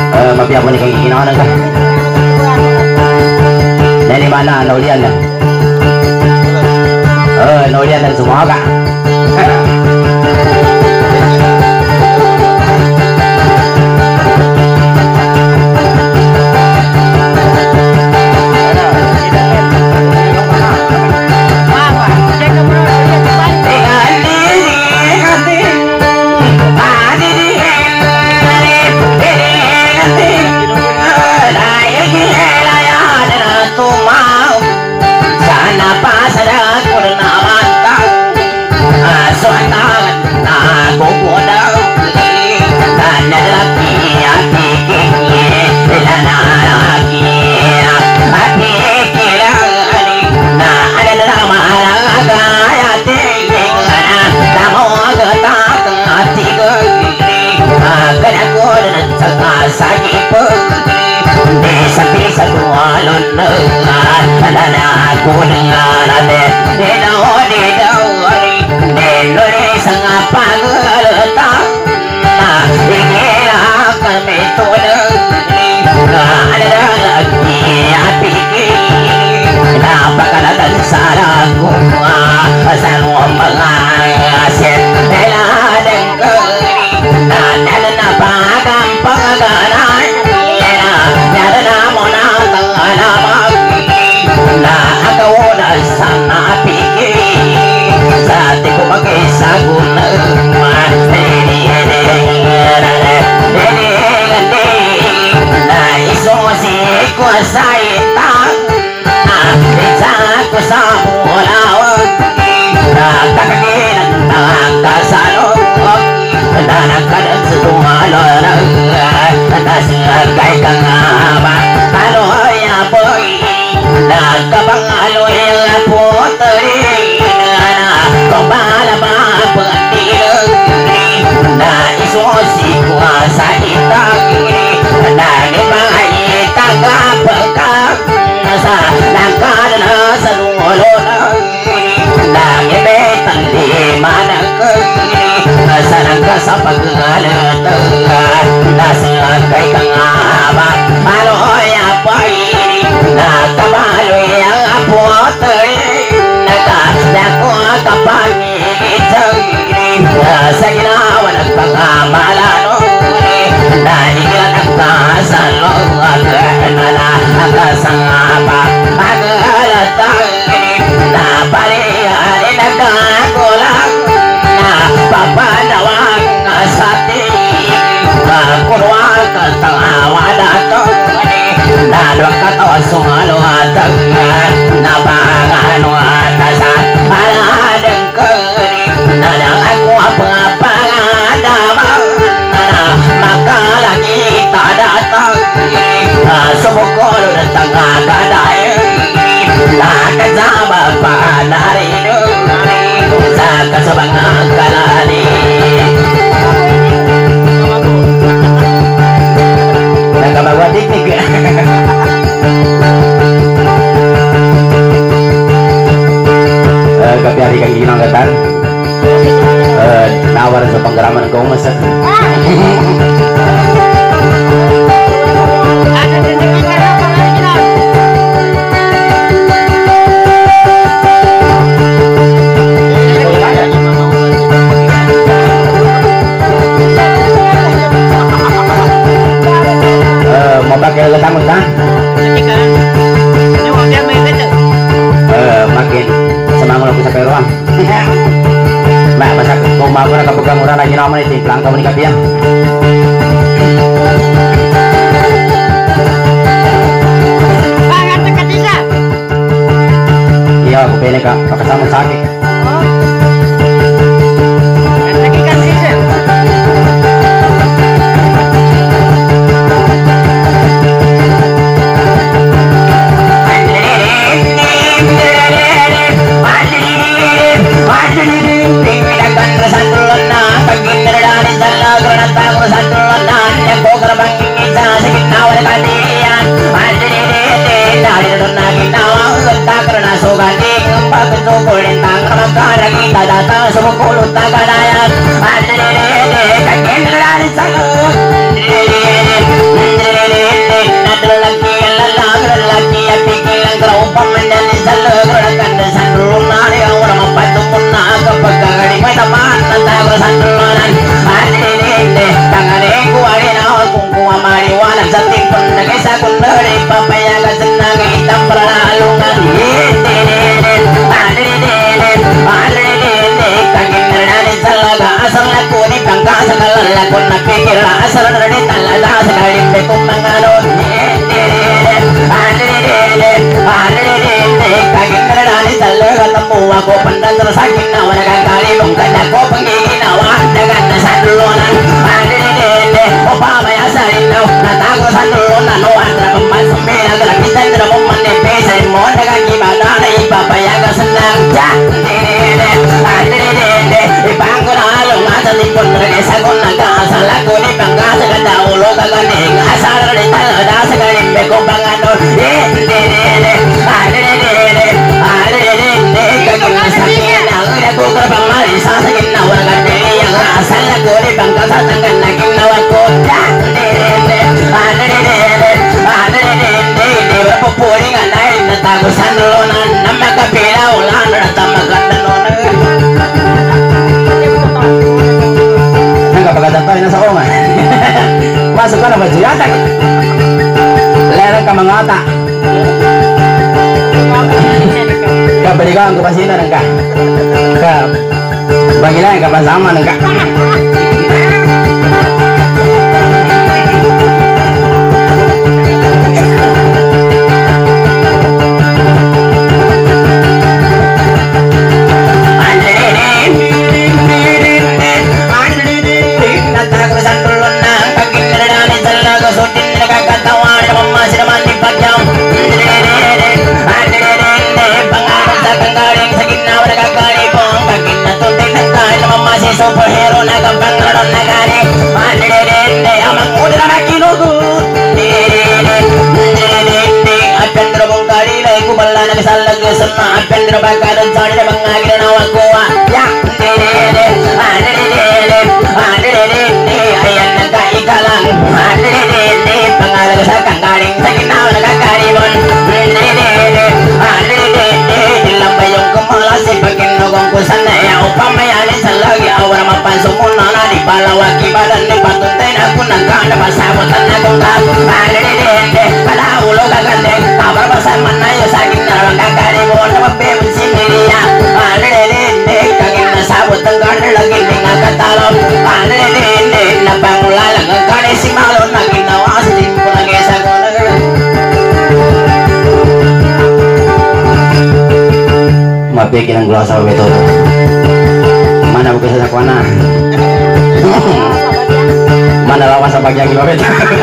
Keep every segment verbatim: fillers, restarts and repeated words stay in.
Eh, mabiya po ni kay ginawa ka. Dari mana naulian dah? Eh, naulian dan semua kak. kita datang semukulun tagadayan. sandulunan adilinde tangane kuwari na kung kuwa mariwanan sa tipon na kaysa kundari papayagan senang hitam peralungan adilinde adilinde adilinde kaginarani salaga asal laku ni bangka segala laku napikir asal nari talada sekali bekum mangano adilinde adilinde adilinde kaginarani salaga temu aku pandang tersakin nawan kali mungkin aku penggigin awan dengan sandulunan adilinde opama ya sarino natago sandulunan awan terpempat sembilan gerak kita terpempat menipis mon dengan gimana ipapayagan senang adilinde adilinde ipangkul alung asal nipun regesa guna asal laku ni bangga segala ulo kaganing asal di talada sekali bekum bangano adilinde adilinde adilinde kaging sakin aku kerbamari sasakin nawar kadeli yang asal laku ni bangga satangkan naging nawaku adilinde adilinde adilinde ini berpupuri nganain natago sandulunan nama kapila ulan ratama kandanon nggak bakal tahu ini seorang masukkan apa juyata lereng ke mengata ke berikan ke pasina nengka ke bagilah ke pasama nengka superhero naga banglaron nagari adilinde amang udara makinugu adilinde apendra bongkari lai kuballa naga sallaga sama apendra bakaran sari mangagir nawaku ya adilinde adilinde adilinde ayan naga ikalang adilinde pangalaga sakang garing sakinaw naga karibon adilinde adilinde ilambayong kumalasi pagin nogong kusana ya upamayani salagi awar mapan sumunana di palawaki badan di patutain aku naganda pasabutan akong kaku adilinde pada ulo kagande kabar pasan manayo saking narang kakaribon na mabebon si Milia adilinde kaging nasabot ang ganda lagi di nga katalom adilinde napangulalang ang kani si Malon na ginawa sa limpo na kesa ko na mabikin ang glosa beto mana bukan sa kuana mana lawas sa bagyang lobet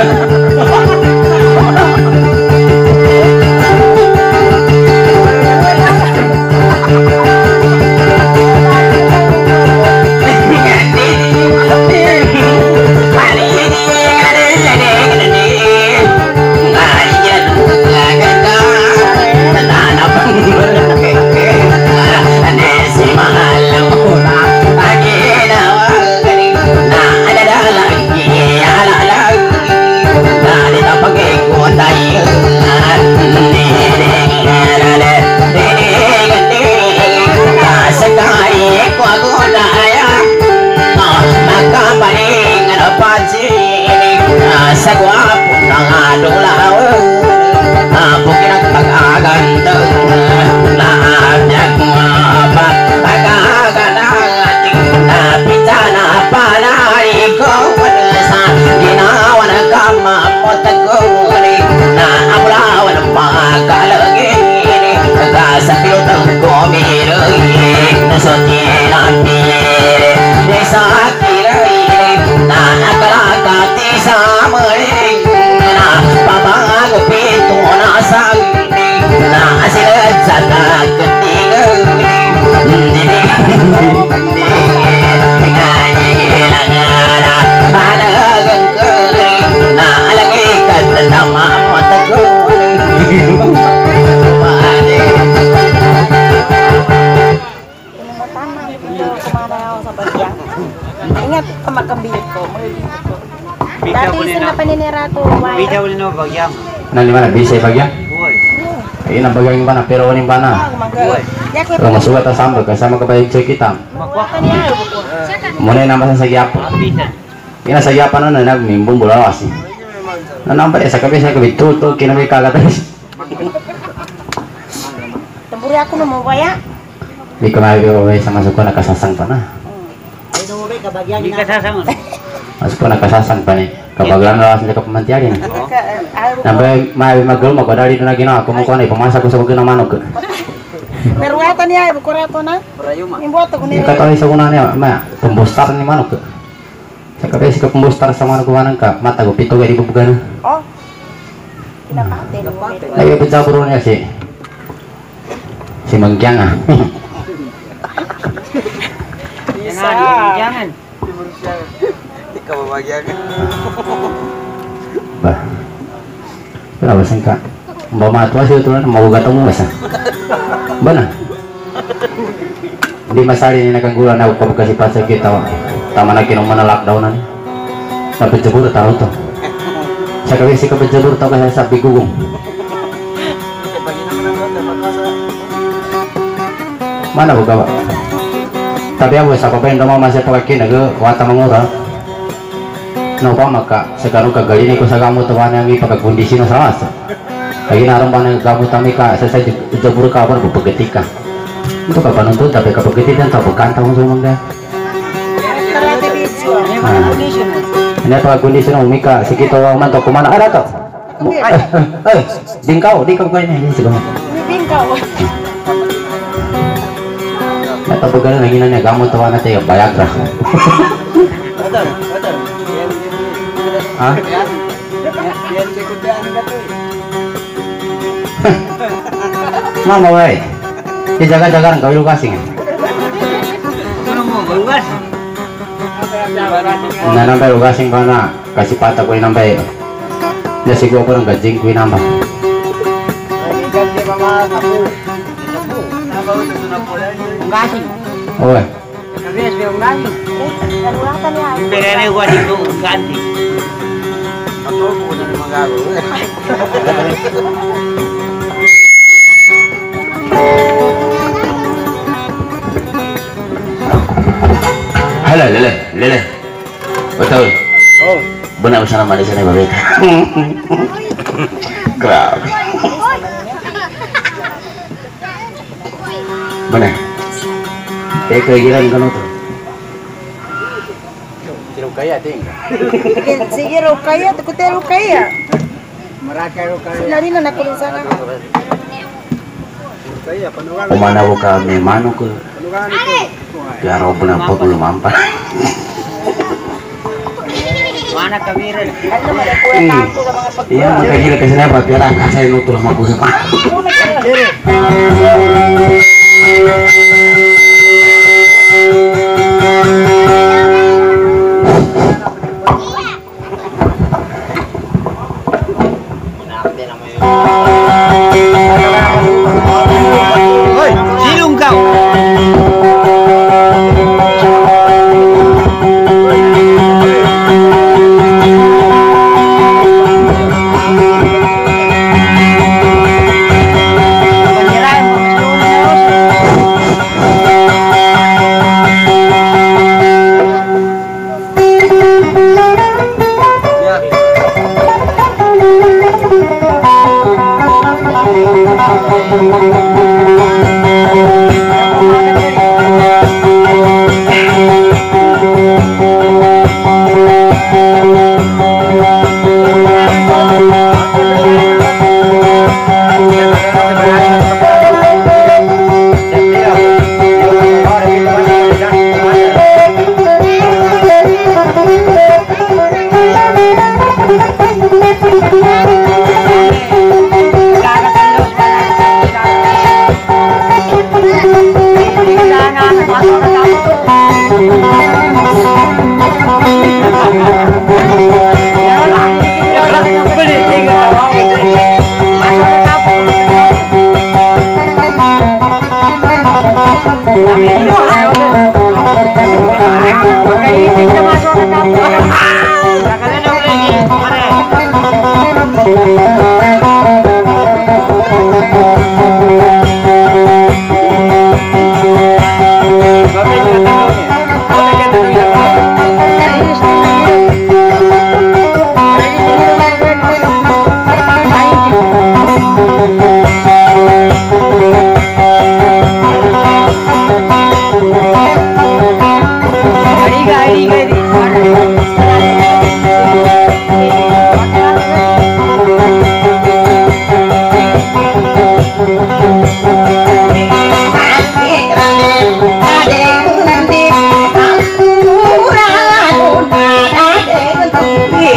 Ingat kemakambit ko. Dati sila paninira ko. Bisa boleh no bagyang. Nang di mana bisa bagyang? Boy. Ini nabagay yung pana, pero waning pana. Kalau masuk atas sambal, kasama kabayan sa kita. Muna yung naman sa sagyapo. Ina sagyapan na na nagmimbong bulawas. Nanampak sa kabe sa kabe tuto kinabi kagatas. Tempuri aku nemu ya. Di kemarin gue sama suku nakasasang pa na. Di kasasang. Masuk ko nakasasang pa ni. Kabagalan lawas sa kapamantiyan. Sampai may magul mo kadali na ginawa ko mo ko ni pamasa ko sa mga manok. Meruata niya ibu koreto na. Imboto ko ni. Katawi sa kuna niya ma pembostar ni manok. Sa kabe sa pembostar sa manok kuwanan ka mata ko pito kay ibubugan. Oh. Pinapate. Lagi pecah niya si si Mangkyang ah. Bisa. Jangan. Bah. Kenapa sih kak? Mbak matua sih tuh mau ketemu masa? Benar. Di masa ini nak gula nak kau kasih pasal kita, taman lagi nomor lockdownan. Sampai jebur tahu tuh. Saya kawin sih kau jebur tahu saya sapi gugung. Mana buka pak? Tapi aku siapa pengen dong masih pakai naga wata mengurang. Napa maka sekarang kagali ni ko sa gamot tawana ang ipagkondisyon sa asa. Lagi narong ba ng gamot tami ka sa sa jabur ka ba pagpagati ka. Ito ka panuntun tapi kapagati dan tabukanta mo sa mga. Ini pagkondisyon ng mika sikito man to kumana ara to. Ay, ay, dingkaw, dingkaw ko ini siguro. Dingkaw. Nata pagano lagi na gamot tawana tayo bayag ra. Betul, betul. Hah? Biar cekutan gitu. Mama wei. Di jaga-jaga kau kasing. Ano mo, balugas? Na nambay ugasing ko na kasi pata ko nambay. Nasi ko ko ng gajing ko nambay. Ganti mama kapu. Kapu. Napa udah sunap pula. Gasing. Oy. Kabis be ungasing. Meruata niya. Berene gua dito ganti. Ako po na naman gagawin. Halo, lele, lele. Betul. Oh. Benar usah nama di sana babek. Grabe. Benar. Eh kegiatan kan itu. Kaya ting. Sige rukaya, tukute rukaya. Maraka ro kaya. Sinarina na kulisana. Kaya panugan. Kumana ko kami mano ko. Panugan ito. Kaya raw po na po ko lumampas. Mana kabiran? Ano man ako ang ako sa mga pag. Iya, makagila kasi na pagkira ka sa ino tulang mag-usap. Hoy, silong kau. Thank you.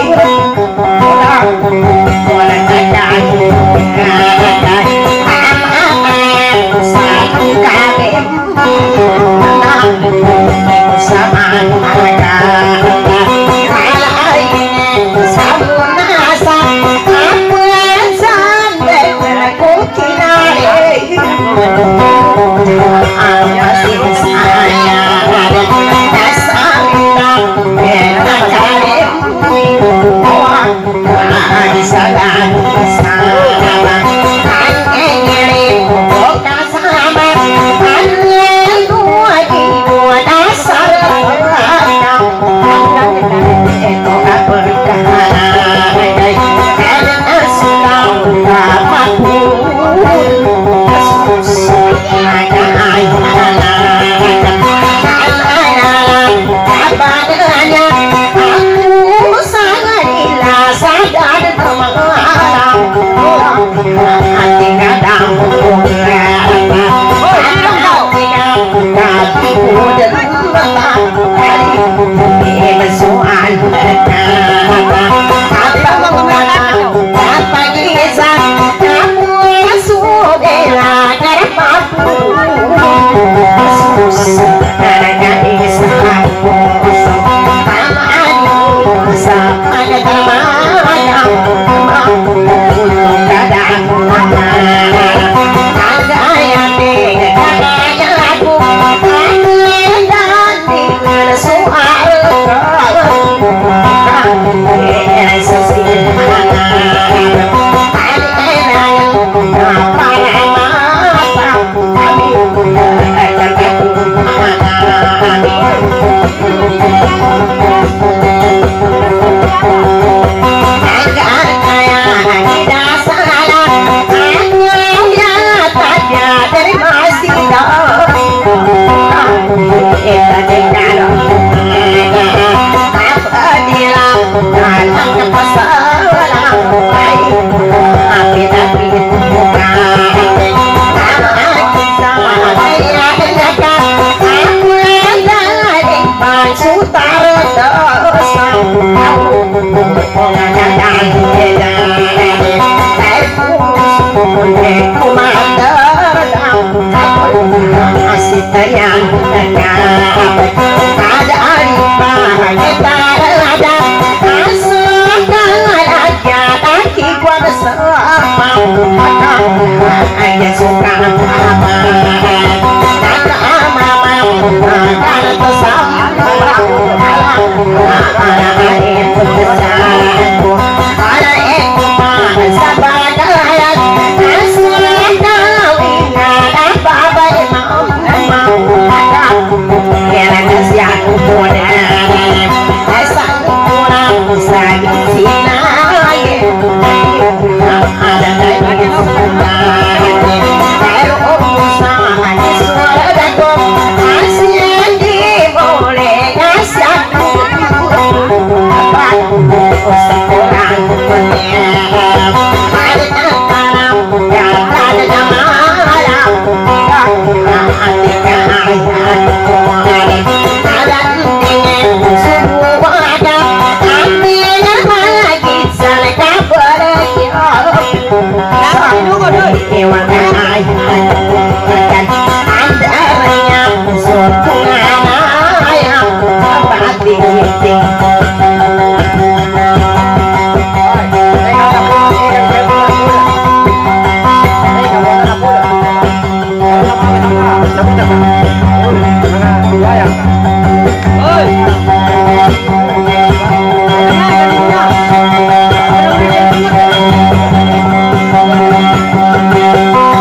Oi.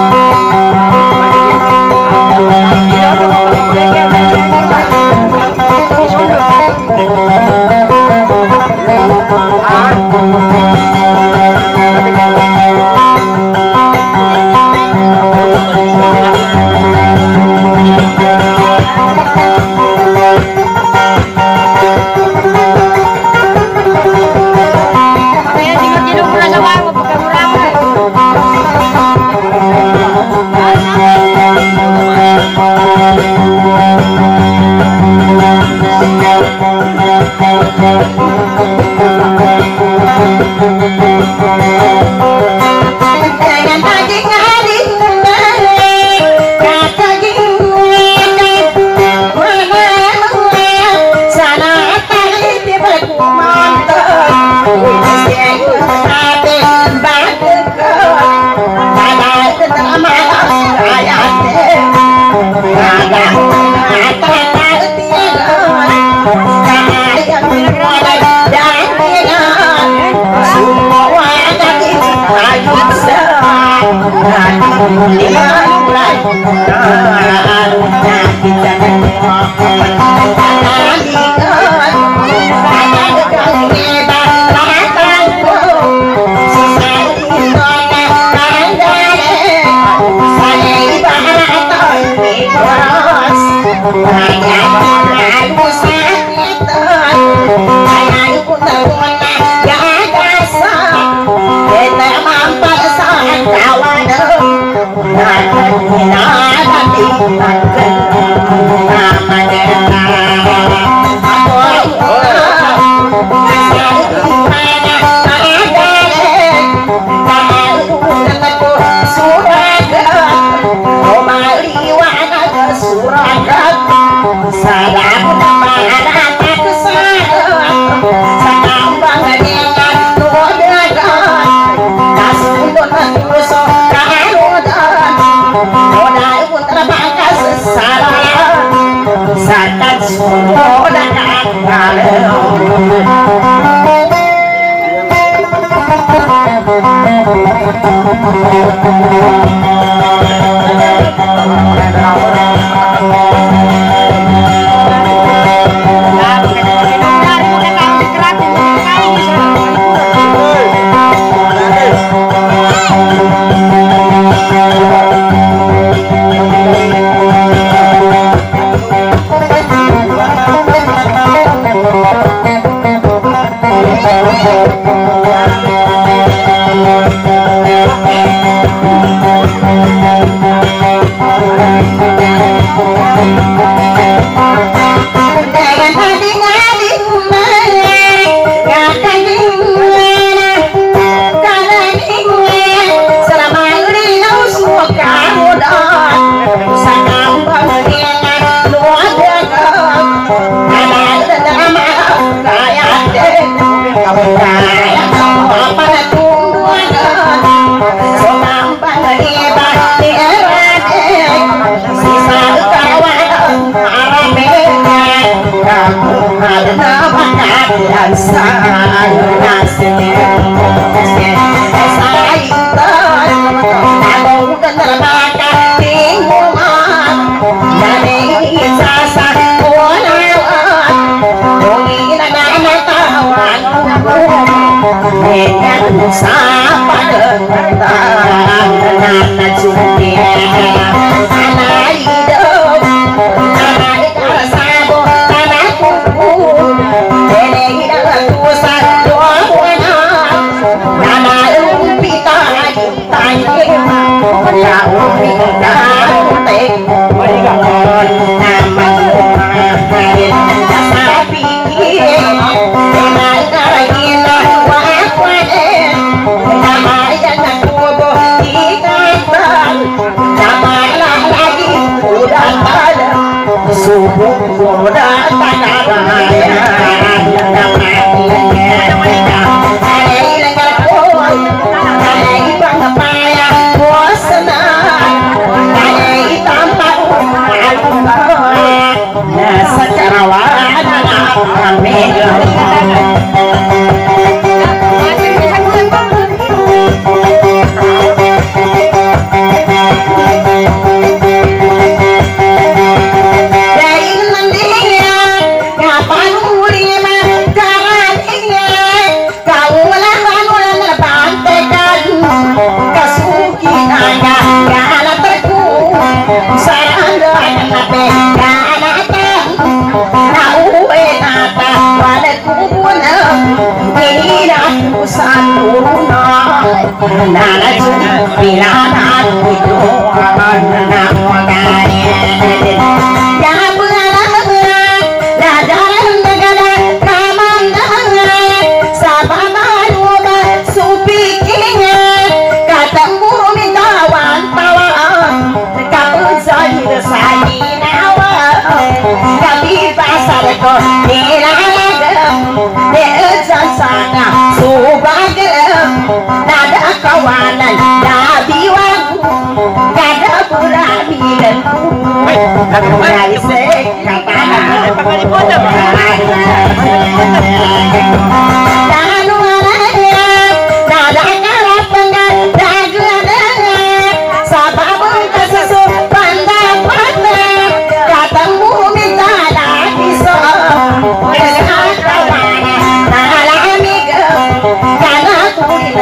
Sabah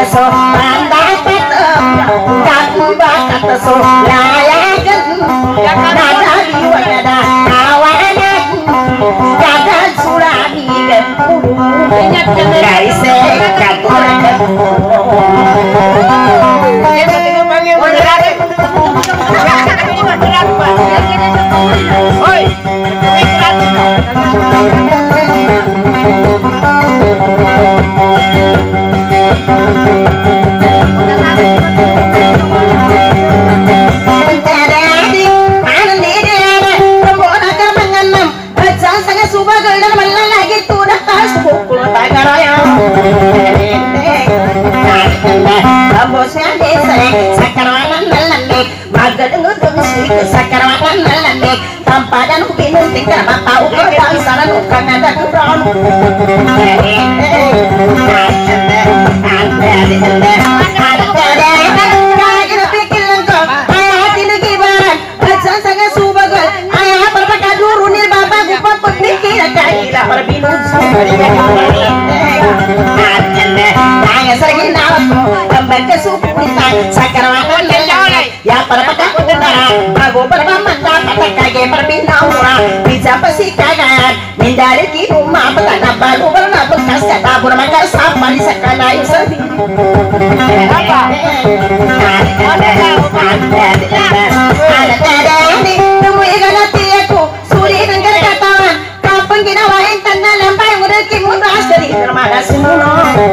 so dapat dan bakat so layakan nada diwada kawanan kada surani dan dari sekat orang sakarwanan nalane tampadan ubinun tingkar bapak ukur dan saran ukan ada kubron ya para pagkakundara bago para mamanda patakage perbinaura bisa pasikagan mindari ki rumah petana baru berna bekas kata pura maka sama di sakana yu sendiri apa ada ada ini temu ikan hati aku suri dengan katawan kapan ginawa intan lampai muda kimuras dari termaga semuno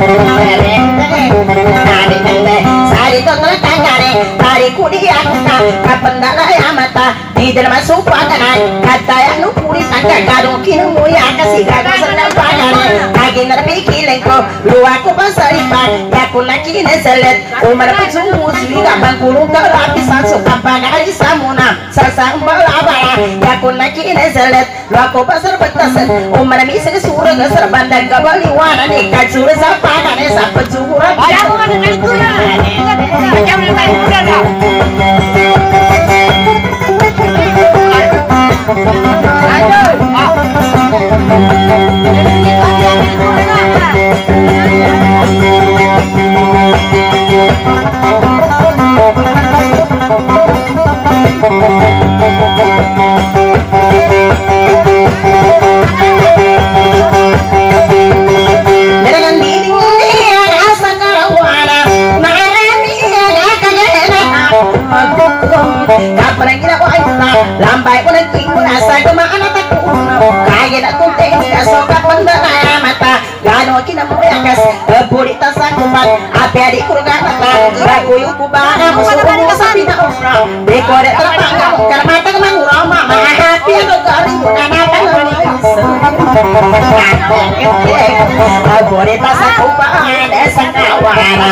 sari tonton tangane tari kudi akta kapendala ya mata di dalam masuk pakanan kata yang nu kuri tangga gadung kinu muya kasih gadung senang pakanan kaki nerbi kilengko lu aku pasaripan ya kulaki neselet umar pesumu sui kapan kurung terapi sansu kapan hari samuna sasang balabara ya kulaki neselet lu aku pasar betasen umar misal surga geser bandar kabali wana nih kacur sapakan sampai cukuran ya bukan dengan itu ya macam lebih muda dah lambai pun nanti merasa kemana tak kaya nak kunting sokat pendana mata gano kina mau yang kas buri tasang kumat api adik kurga mata ragu yuk kubana musuh sapi tak umrah dekore terbang karena mata kemang urama mah hati atau garing bukan apa buri tasang kumat desa kawana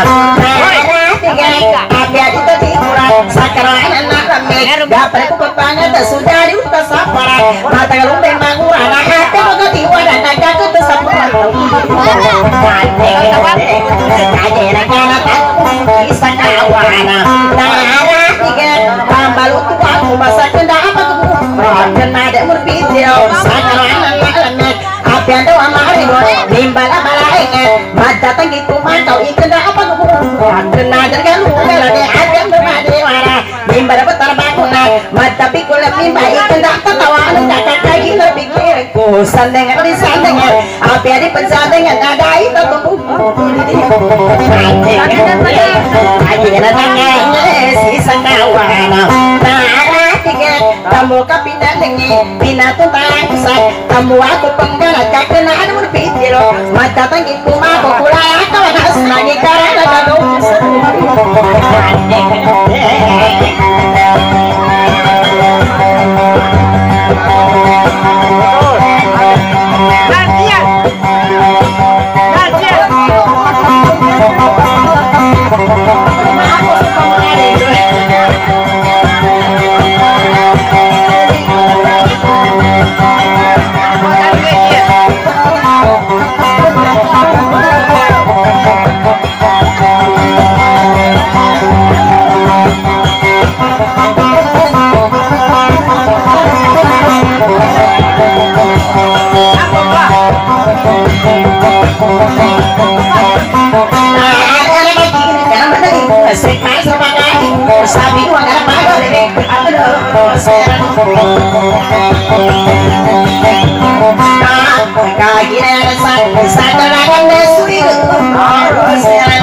api adik tadi kurang sakaran anak rame dapat kupepana sudah diutas sapara mata lumbe mangura nah hati moga tiwada naga ke sapara kaje nakana tak kisah kawana nara tiga tambalu tua aku masa kenda apa kebu kena ada murpideo sakaran anak api anda amari nimbala balaingan mata tinggi kumantau ikenda apa kebu kena dengan luar ada ada berbadi wara nimbala betar bangunan mata pikul lebih baik kena ketawa anu kakak lagi lebih kiriku sandengan di sandengan api ada pensandengan ada itu tubuh aja datangnya si sandawana nara tiga tamu kapindah nengi pinatu tangsa tamu aku penggalat kakena anu berpikir mata tangi kuma kokula kawan asnagi karena gadung Sering main sama kaki, sabi ko ang arapago, lirik, ano, serang. Kaki na yan sa, sa talagang nesuri, ano, serang.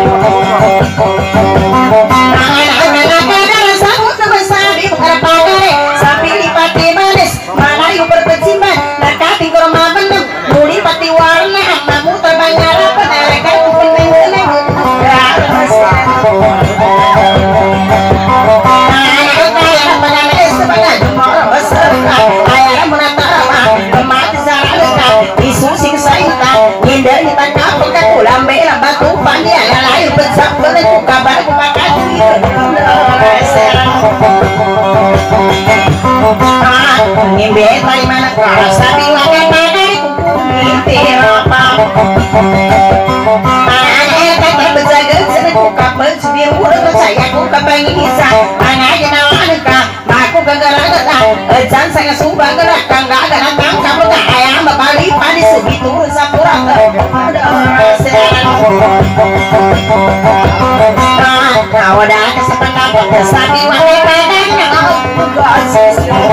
Nakakakakakakala sa ako naman sabi ko arapago, sabi ni Pati Manis, malayo berpeciman, nakating ko ramaman ng, muli pati warna, mamuta bangarapan, alakan ko peneng-peneng. Ngimbe dari mana kau sabi wakai pakai kuku ngimpi apa? Aneh kata berjaga sedek buka bersubir udah percaya buka pengisa. Aneh jenau aneka aku gagal-gagal. Ejan saya subah gerak kangga gerak tangkap buka ayam balik padi subi turun sapura ke. Kau dah kesempatan sabi wakai pakai kau gosip.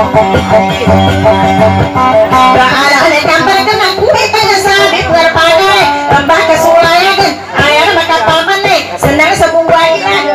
Gak ada gambar kena kue tanya sabi berpakai lembah kesulayan ayah maka paman nih senang sebuah ilan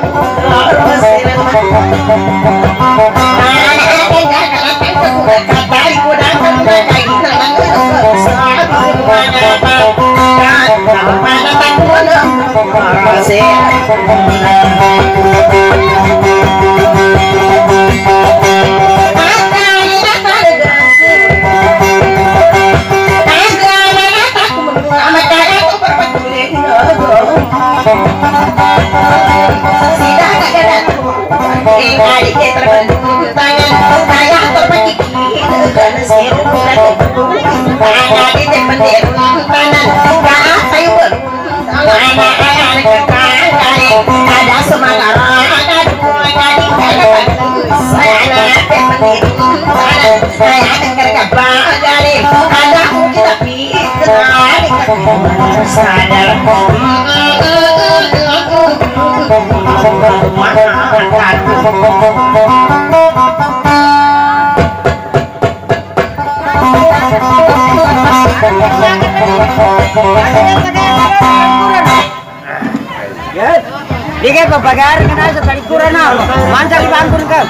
Dike papagar kenal sa talikuran na. Manjali bangkun ka.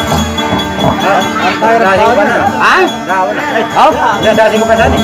Ah? Oh, Dadasi ko pa tadi.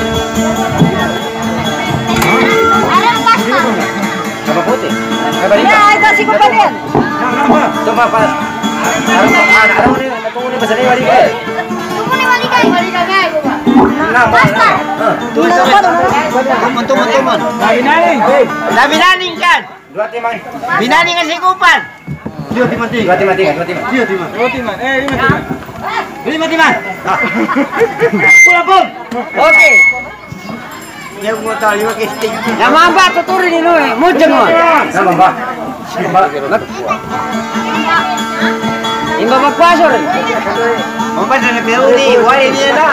Apa putih? ya ada si ko pa din. Coba pas. Ada ini, aku ini pesan ini balik. Tumuni balikan. Balikan guys, Bapak. Nama. Tuh Teman-teman. Nabinaning. Nabinaning kan. Dua timang. Binaning ang sikupan. Dua timang tiga. Dua timang tiga. Dua timang. Dua timang. Dua timan. Eh, lima timan. Lima timan. Pulang pun. Oke. Yang mau tahu lima kesting. Nama apa tuturin ini eh. Mujeng mo. Nama mbak. Mbak. Imba magpaso rin. Mbak na nagpiruli. Wala niya na.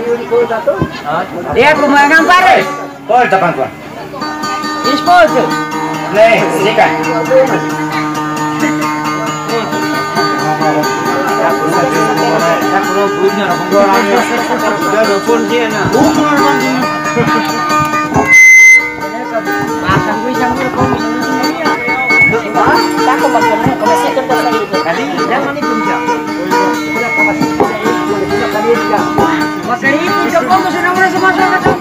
Iya, kumain pare. Paul tapan ko. Ispolso. Nih, sikat. Pasang ko isang ko. Tako magkano ko kasi ito sa ito. Kali naman ito siya. Makarito siya po mo sa mga sumasama to.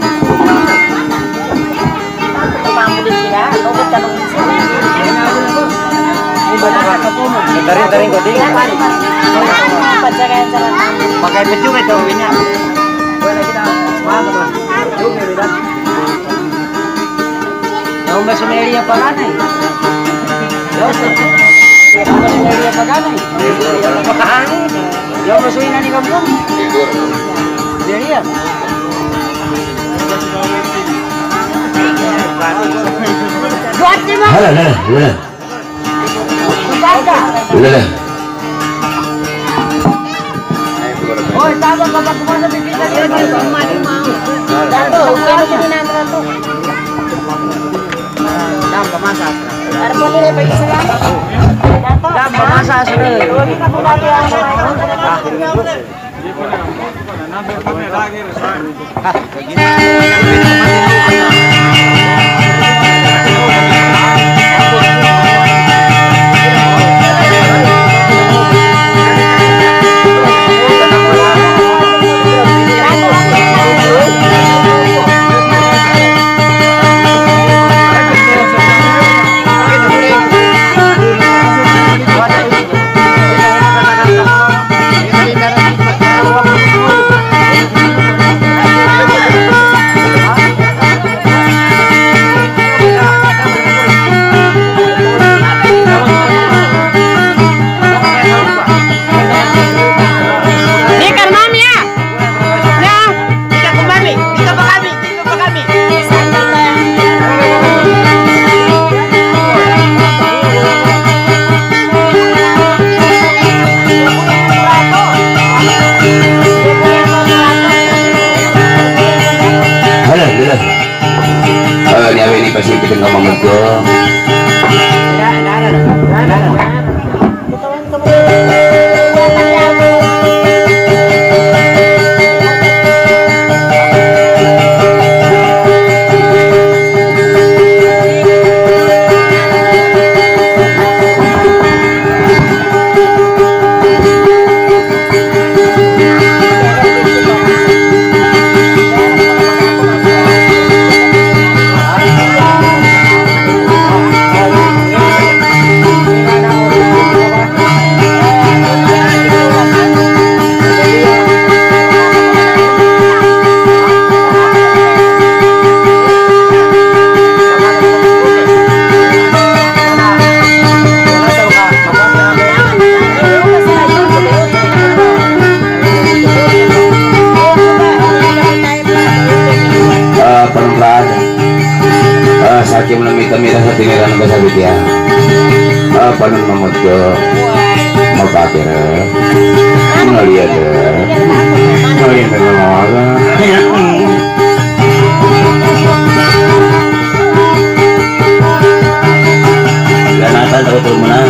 Pamuli sila, tungkol tanong sila. Taring-taring ko din. Pagsagaan sa mga. Pakai baju itu ini. Wala kita. Mga ba? Yung meron. Yung mas meron pa ganay. Yung mas meron pa ganay. Yung mas ina ni kampung. Dia. Buat di mana? Hala, hala, hala. Hala. Oh, tama ba kung sa bibig na dito? Mali mau. Dato, kaya mo sinandra to. Dam pemasak. Harus nilai bagi saya. Dam pemasak sudah. Ini kamu lagi yang pasti kita nggak mau menggo. Saking menemui-temui rasa tinggiran bahasa Widya apa nun mamut ke mau pakai ngeliat ngeliat dan asal tahu tuh menang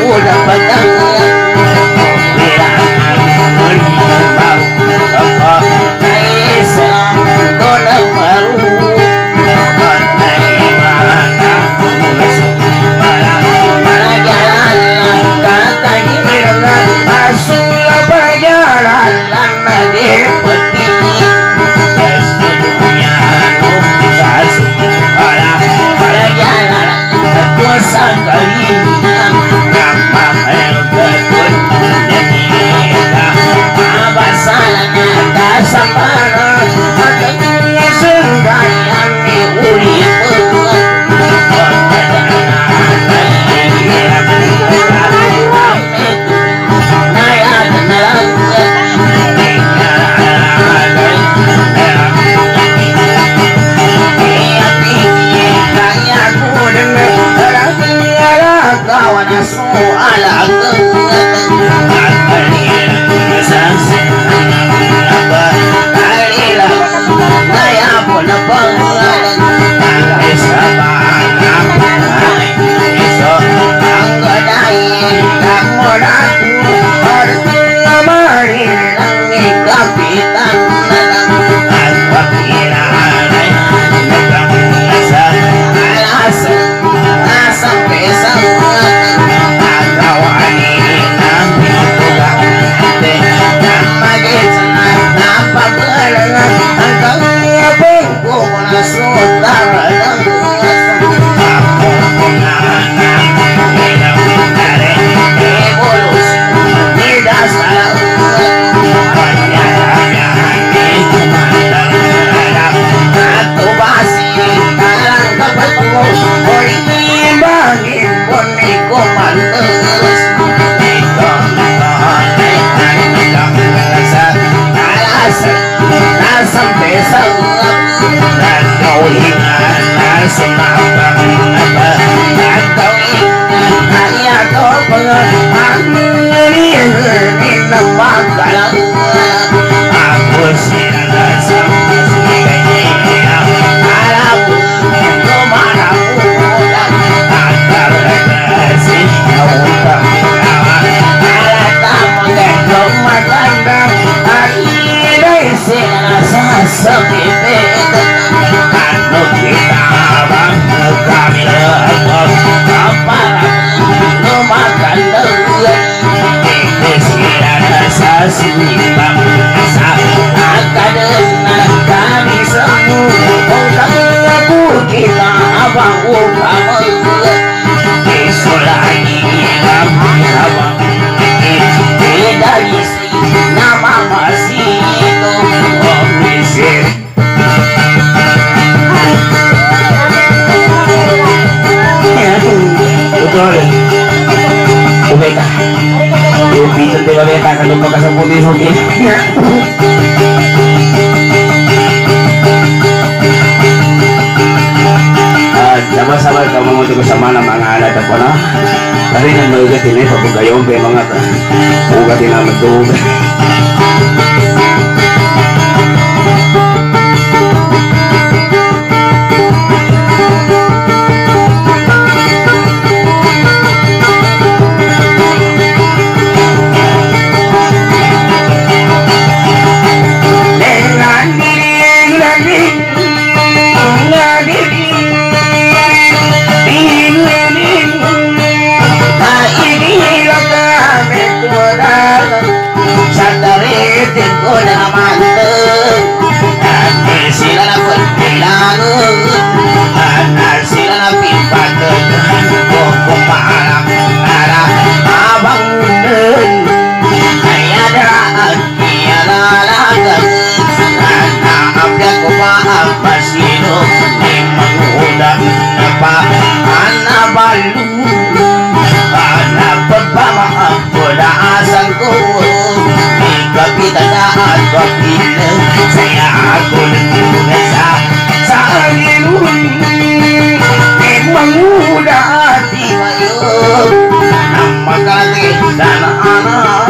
Udah sepipit anu kita bang kami lepas apa nu makan deui dikesiran sasimbang sakadena kami semua bongkang kita abang upama isolasi abang tidak isi nama masih itu omisir betul ubeka ubi tentu ubeka kalau kau kasih putih mungkin sama-sama kamu mau juga sama nama anak ada pernah tapi yang melihat ini bapak gayung memang apa bukan tidak betul saya aku biasa saling memang mudah hati mayu nama kali dan anak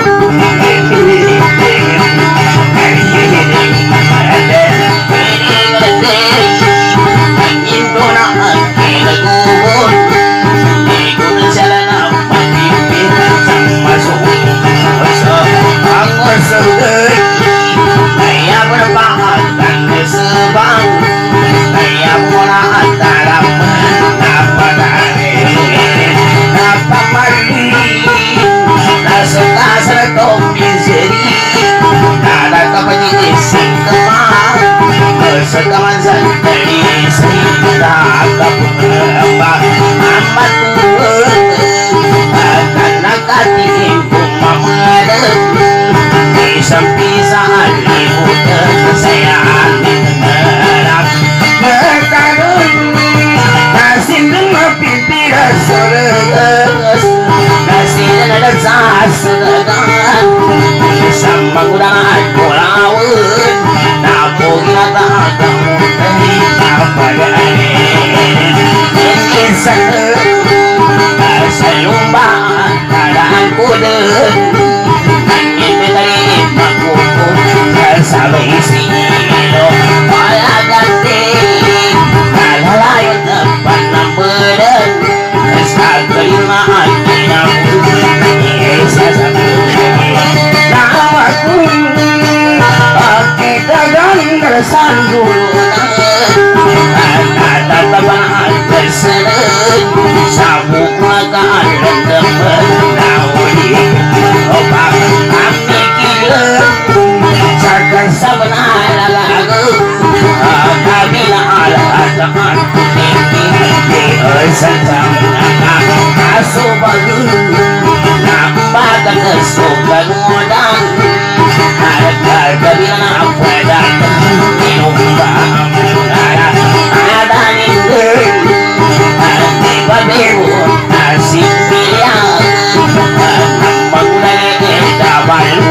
sekawan santri sehingga kapapa amat karena kati kumamada pisang-pisang ibu kesayaan menerap berkadun nasi dengan pipi soregas nasi dengan sasedan sama gunakan pulauan napung nyata kamu dari apa gani ini sana sayumba kadang kuda ini dari makuku selalu isi lo pala ganti kalau lain depan nampak sekali kelima hati namun ini saya namaku kita ganggal sandul ada tabahan terseneng sabuk makan lendemen nauli obat kami gila sakan sabenara lagu kami ala atakan mimpi di santang asuh bagu nambah kesukaan modal harga kebilan apa datang minum bang ada ninggir nanti baberu nasi pilihan nambah gulanya kita balu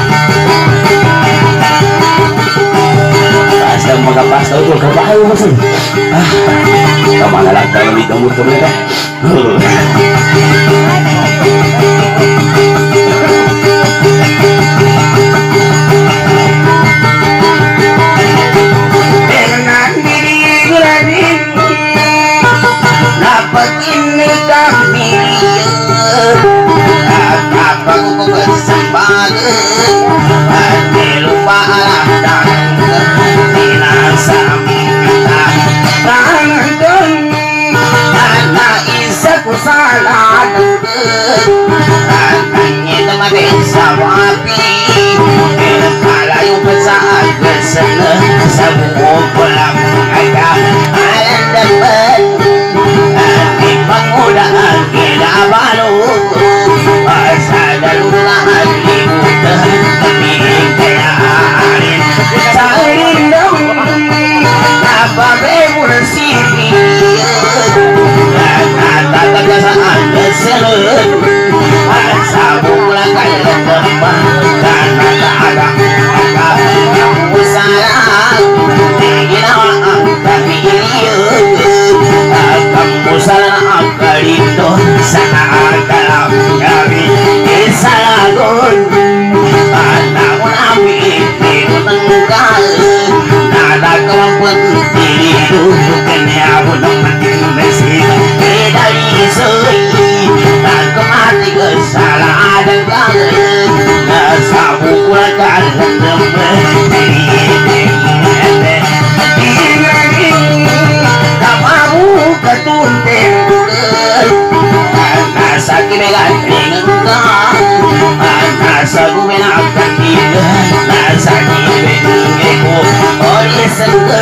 pasta mga pasta itu kebahayu maksud ah kemana lang tayo ditunggu-tunggu deh ini kami apa ku bersembah hati lupa dan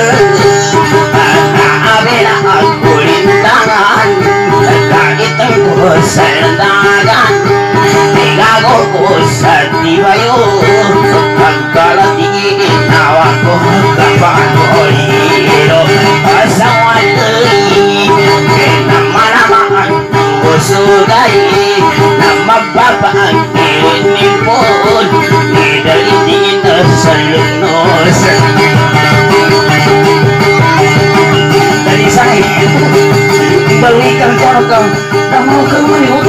Abela aku lintangan Kait ku sendangan Tigago ku satibayo Kagala tinggi nawaku kapan boliro Asawali Nama-nama aku sugai Nama bapak ini pun Dari dingin selunus Dari saya Balikan kono kau Tak mau ke rumah ibu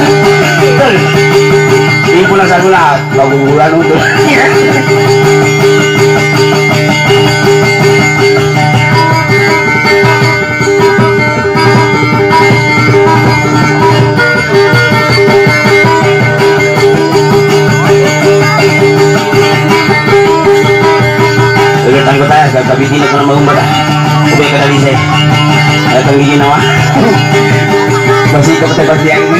Ini pulang satu lah, bagus bulan untuk. Lihat anggota ya, gak tapi tidak pernah mengumbar. Ubay ka dari saya. Ada kang ginawa. Masih ka patay pati ang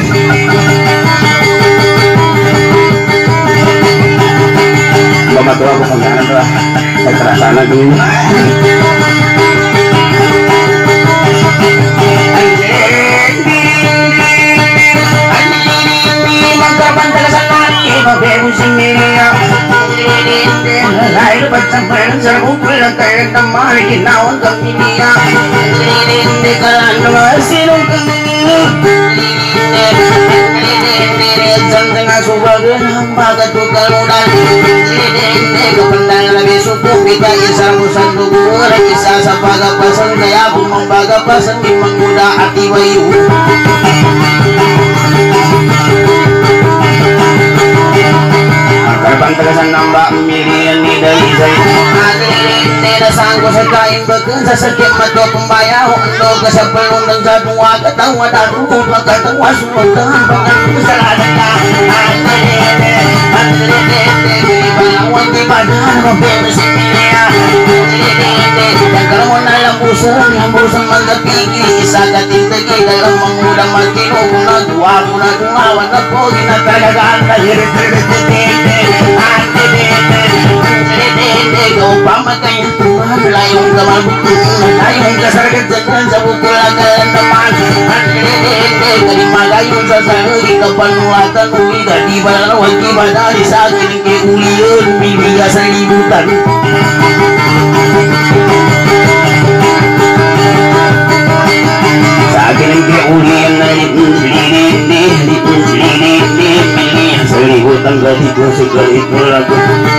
Mamatuwa ko kung gano'n ito. Nagkarasaan na ito. Magkapantalasan natin, mabego singiriya. Lain pagsampayan sa bukul na tayo tamari, ginawang kapiniya. Hindi ka lang naman sinong Jangan tengah subagan hamba ketukarunan Hindi kependangan lagi suku kita kisah musan tubuh kisah sabaga pasan kaya bumambaga pasan di menggoda hati wayu Karban tegasan nambah milian ni dari saya Ini dasang ko sa kain bagan sa sakit mato pembayar Undo ka sa pelong ng gadwa katawa daru Pagkatawa sumagdahan pangan kesalahan ka Andrede, andrede, Balawan di badan mabebes niya Andrede, Dagkara mo na lambusan Lambusan magkapigi Isa katintagay Dalang mangudang magkino Kung nagwa ko na dumawan na po Ginatalagaan na hirit-hirit-hirit Ikaw pa magkaya tuhan Layong gamal bukul Layong kasaragad sa sa bukul Agalan naman Kalimagayon sa sarili Kapanuatan Uwi Gadi balalawag Ibadali sa akin Kay uliyon Bibiya sa libutan Sa akin ang kay uliyon Na lipunsilini Lipunsilini Sa libutan Gadi ko sa galito lago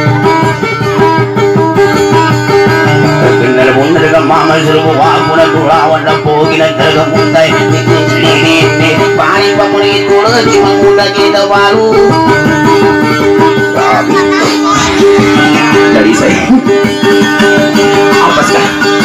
Nalabong na dagang mamay sa lubo ako na tulawan na po ginagdagang muntay Linit, paling pa mo na itulad di manguda kita baru Grabe Dari saya Ampas ka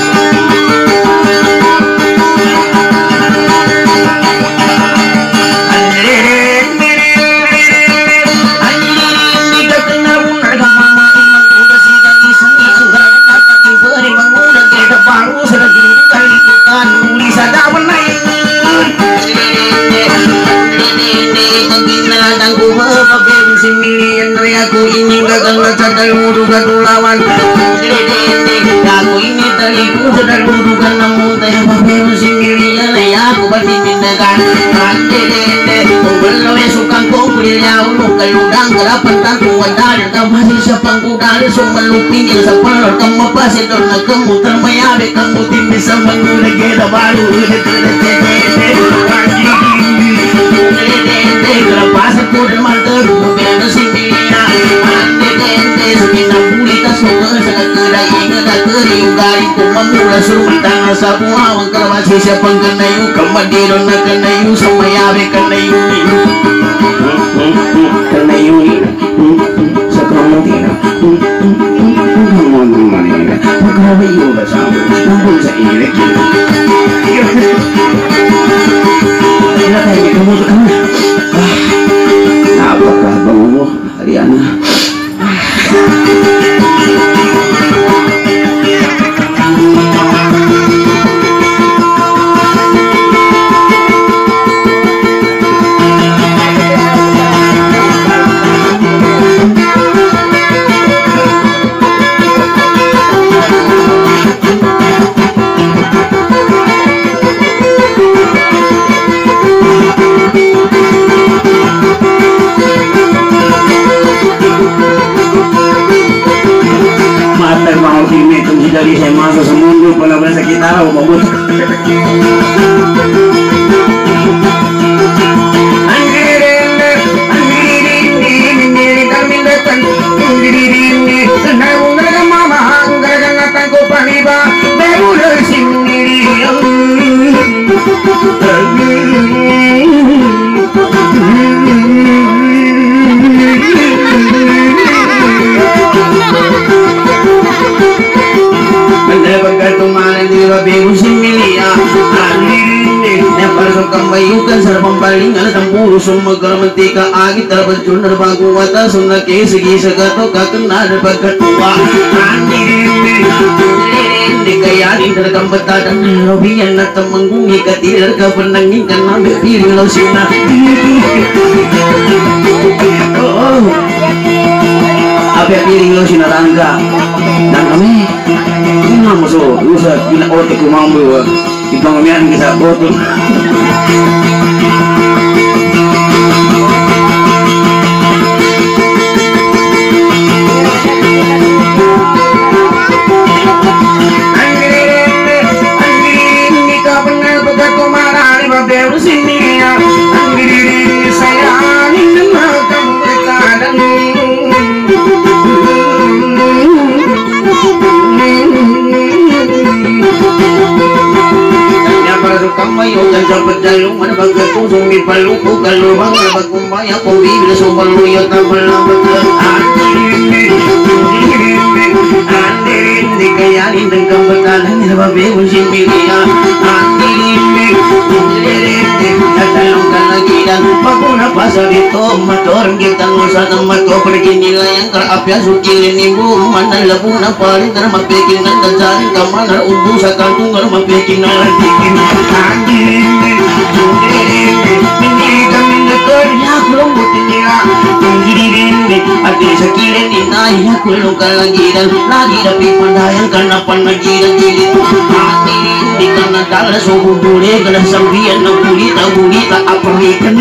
Aku ini gagal sadar mudugan ulawan Aku ini taliku sadar mudugan namun teh babeu sendirian aku pasti tindakan Andede Tunggal we sukang ko kuliah ulu kaludang kerapan tantu wadari masih siapang kudari sumaluping yang sapalor kamu pasti dor na kamu termayabe kamu tim bisa mengulang kita baru Kerapasan ko dan mantar Bukena sendirian Andede Sukina bulitas Moga sangat kedai Ingat keri Ugari Kumamula suruh tangan sabu awang Keramasi siapang kenayu Kemandiron na kenayu Samayabe kenayu Kenayu Sa kamutina Kamu manila Pagkawa iyo bersama Nampun sa ilik Kaya kayo kamu sa kamu Apakah bangunmu Ariana masuk semundur pala berasa kita lah mau Sumagal mantika agit terbentur nerbagu wata sunna ke segi sagato kakena nerbagat wa andir dikayani terkambata dan lobian nata menggungi katir ka penangin kana bebiri lo sina oh apa pilih lo sina rangga dan kami ini masuk usah bila otak ku mampu ibang mian kita botol Kamayo dan jabat jalung mana bagai kusung di palu kalau bang bakumaya kau bila sombal luya tabel lambat andirin andirin dikayani dengan betalan ni babe usin milia andirin andirin dalam lagi dan baguna pasar itu motor kita nusa nama kau pergi nilai yang terapia suci ini bu mana labuna paling termapekin dan terjadi kamar ubu sakantung termapekin lagi Ati sakirin inay kulong kalagiran lagi dapat pandayang karena panagiran gilid ati hindi ka nadala so bubuli kana sambian ng bulita bulita aparikan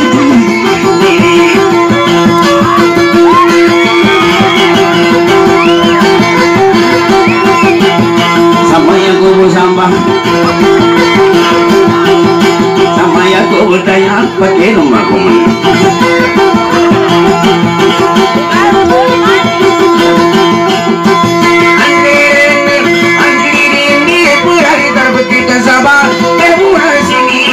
sama yang kubu sambang sama yang kubu daya pakai nomor kuman sabar keburan sini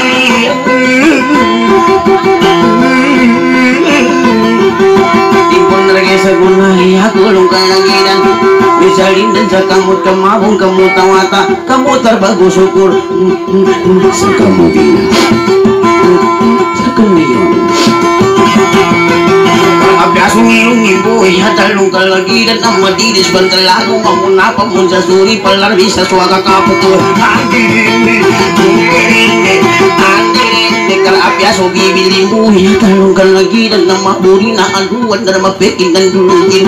timpun lagi seguna lihat ulung kalangiran misalin dan kamu kemabung kamu tawata kamu terbagus syukur sekamu bina sekamu Abya sungilungi boy hatalung kalagi dan nama diri sebentar lalu mau napa munca suri pelar bisa suaka kaputu andirin andirin kalau abya so bibiling boy hatalung kalagi dan nama buri na aduan dan nama pekin dan dulungin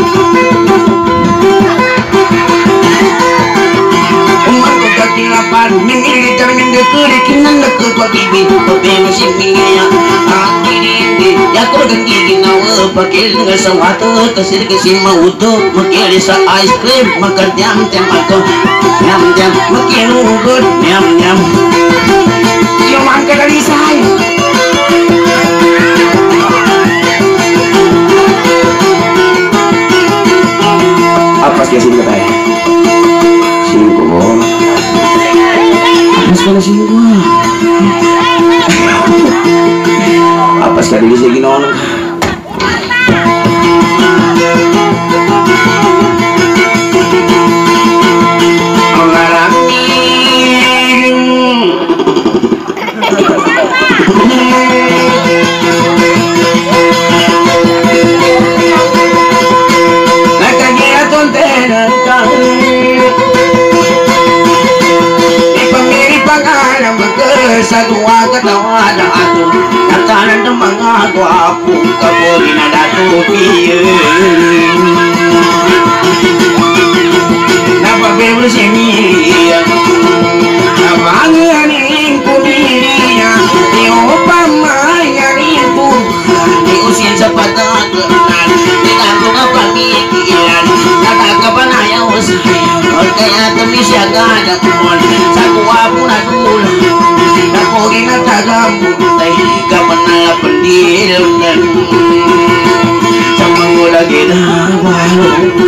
umat ko katilapan minili termin dekurikin nan dekut wa bibi tope mesin milia andirin ya kurang gigi nawa pakai dengan sawatu kesir kesir mau tuh makin risa ice cream makan jam jam aku jam jam makin ugut jam jam cuma angkat dari saya apa sih sini katanya singkong apa sekali singkong apa sekali bisa gini orang sa dua katawa na ato katanan ng mga guwapo kapuri na dato napabebo si Emilia nabanganin ko niya di upamayanin po di usin sa patakanan di nato ka pamikilan nakakapanayaw sa kaya kami siya gana kumon sa kuwa po na dula ako ginatagambutay kapan na pandilan sa mga ginawalo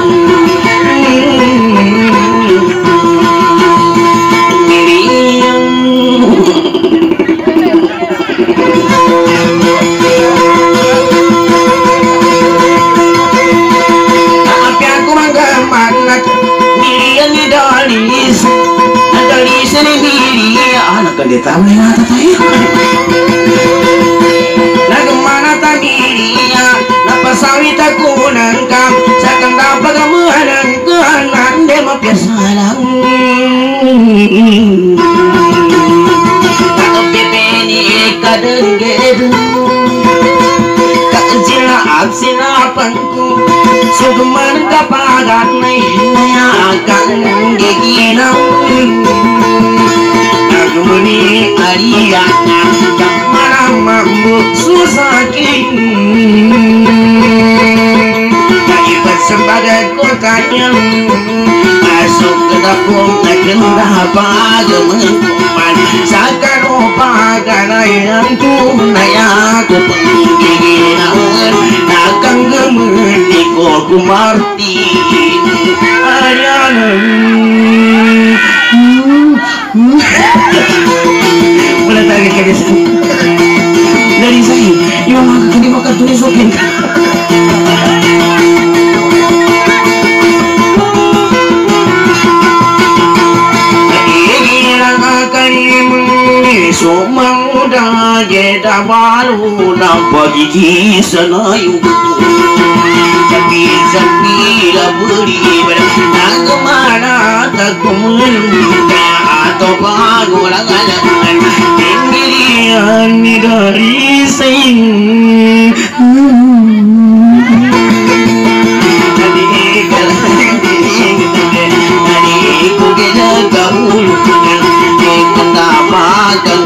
tahu na tayo nagmana tagiriya napasawit ako ng kam sa kanda pagamuhan ng kahanan de mapiasalang nakapipini kadenggedu kansila absinapan ko suguman kapagat na hinayakan giginaw Muni ariana mana mambu susakin lagi bersembaga kotanya masuk ke dapur kendah pagaman sakan opa ganayan tunaya ku pengginawan nakang gemeni ko kumarti ariana mulai tadi kaget dari saya yang akan dimakan tulis oke Sumang udah jeda baru nampak gigi senayu Sapi-sapi lah beri nak kemana tak kumenda atau pagolangan Pendirian dari sing Adik kalang ding Adikku kena gaul Kata makan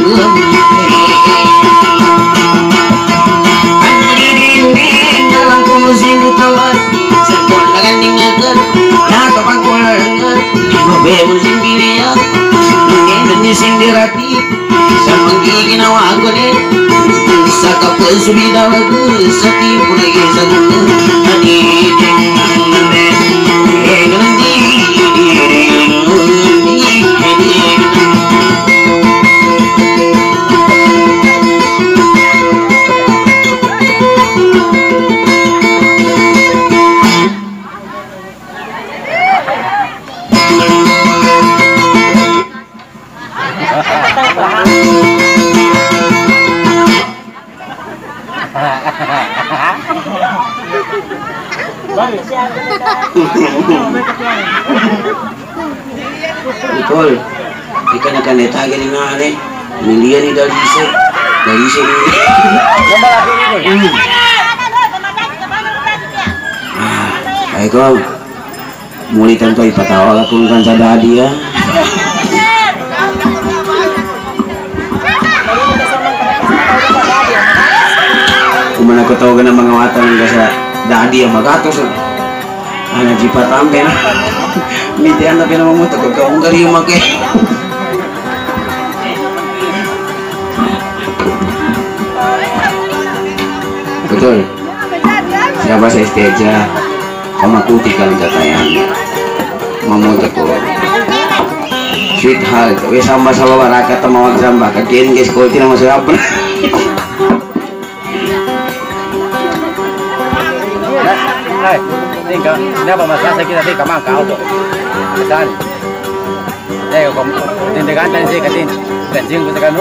musim pilihan ini sindirati sama gigi nawa aku deh saka pesubida lagu sati pulai sana adi betul ikan akan netagi ni ngane milian ni dari se dari sini ah ayo kau muli tentu ipatawa aku kan sada dia kumana ko tawagan ng mga watan ng kasa dadi ang magatos ana jipat ampe na mitian na pinamamuto ko kaung gari yung make betul siapa sa stage kamakuti ka lang katayan mamuto ko sweetheart we samba sa babaraka tamawag samba kagin guys ko tinang masarap Hai, ini enggak, ini apa masalah saya kita tidak mangkal tuh, dan, saya kok tindakan dan saya katin, kencing kita kan,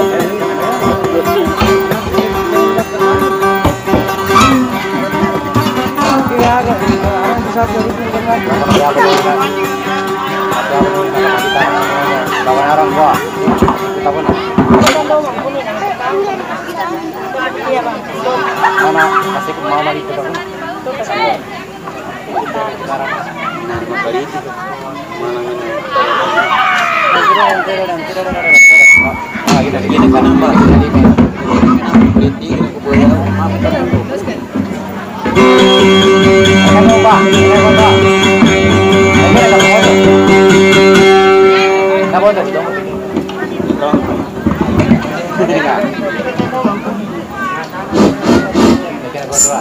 lawan orang gua, kita pun, mana kasih mau lagi kita pun. Ah, kita kita kan nambah tadi kan. Ini kebuaya apa? Kan nambah, kan nambah. Ini ada apa? Tapos ito, ito. Ito. Hindi ka. Hindi ka nagwala.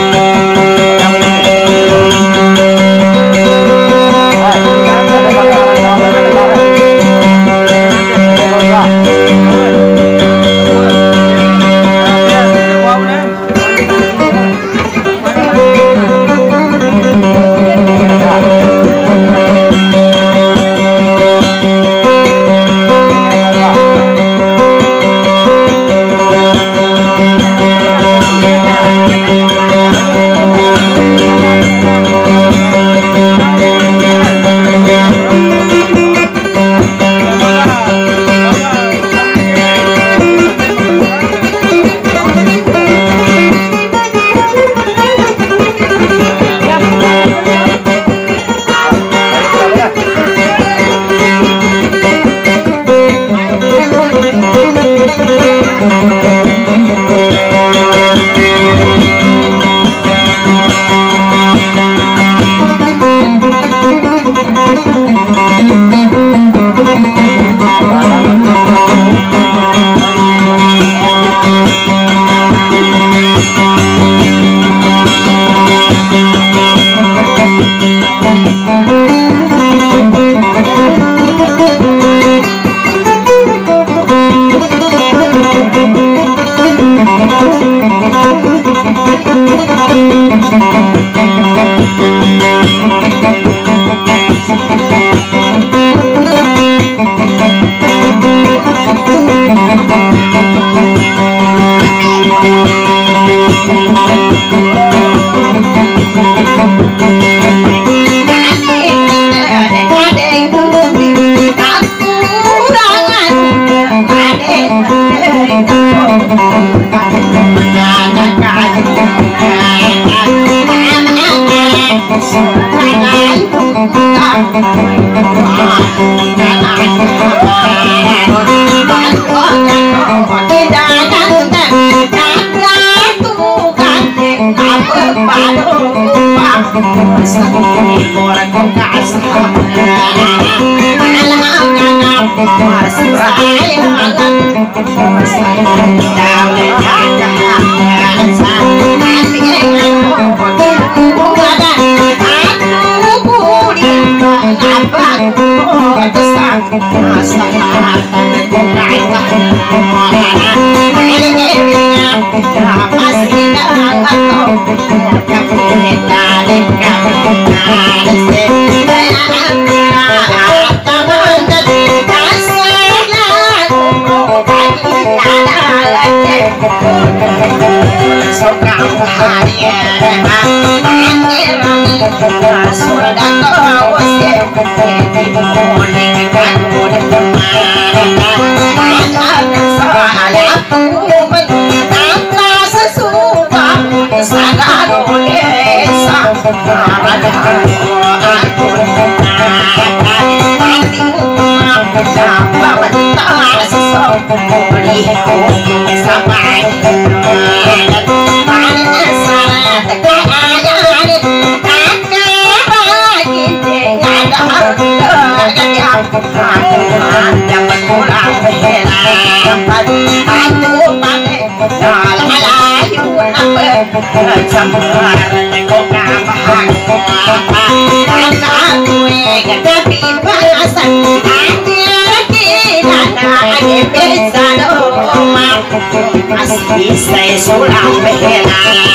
Saya sulam behela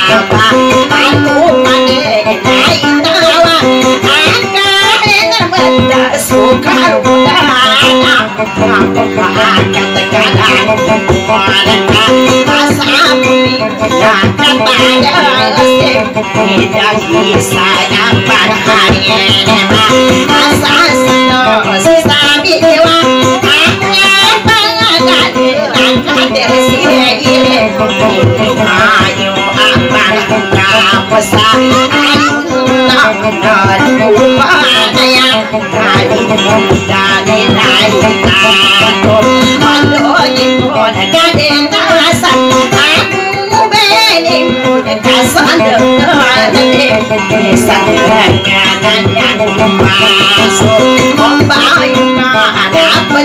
aku mane dai tawa angka benda suka rudana aku bahagia tegalan asapi dan katanya tidak bisa dapat hari asal seno sabi dewa hanya pangadan kader sire ayo amal kapasa ayo nak rumah yang kali dari lain aku malu pun kaden rasa aku bening kasan dengan sadar yang masuk membayar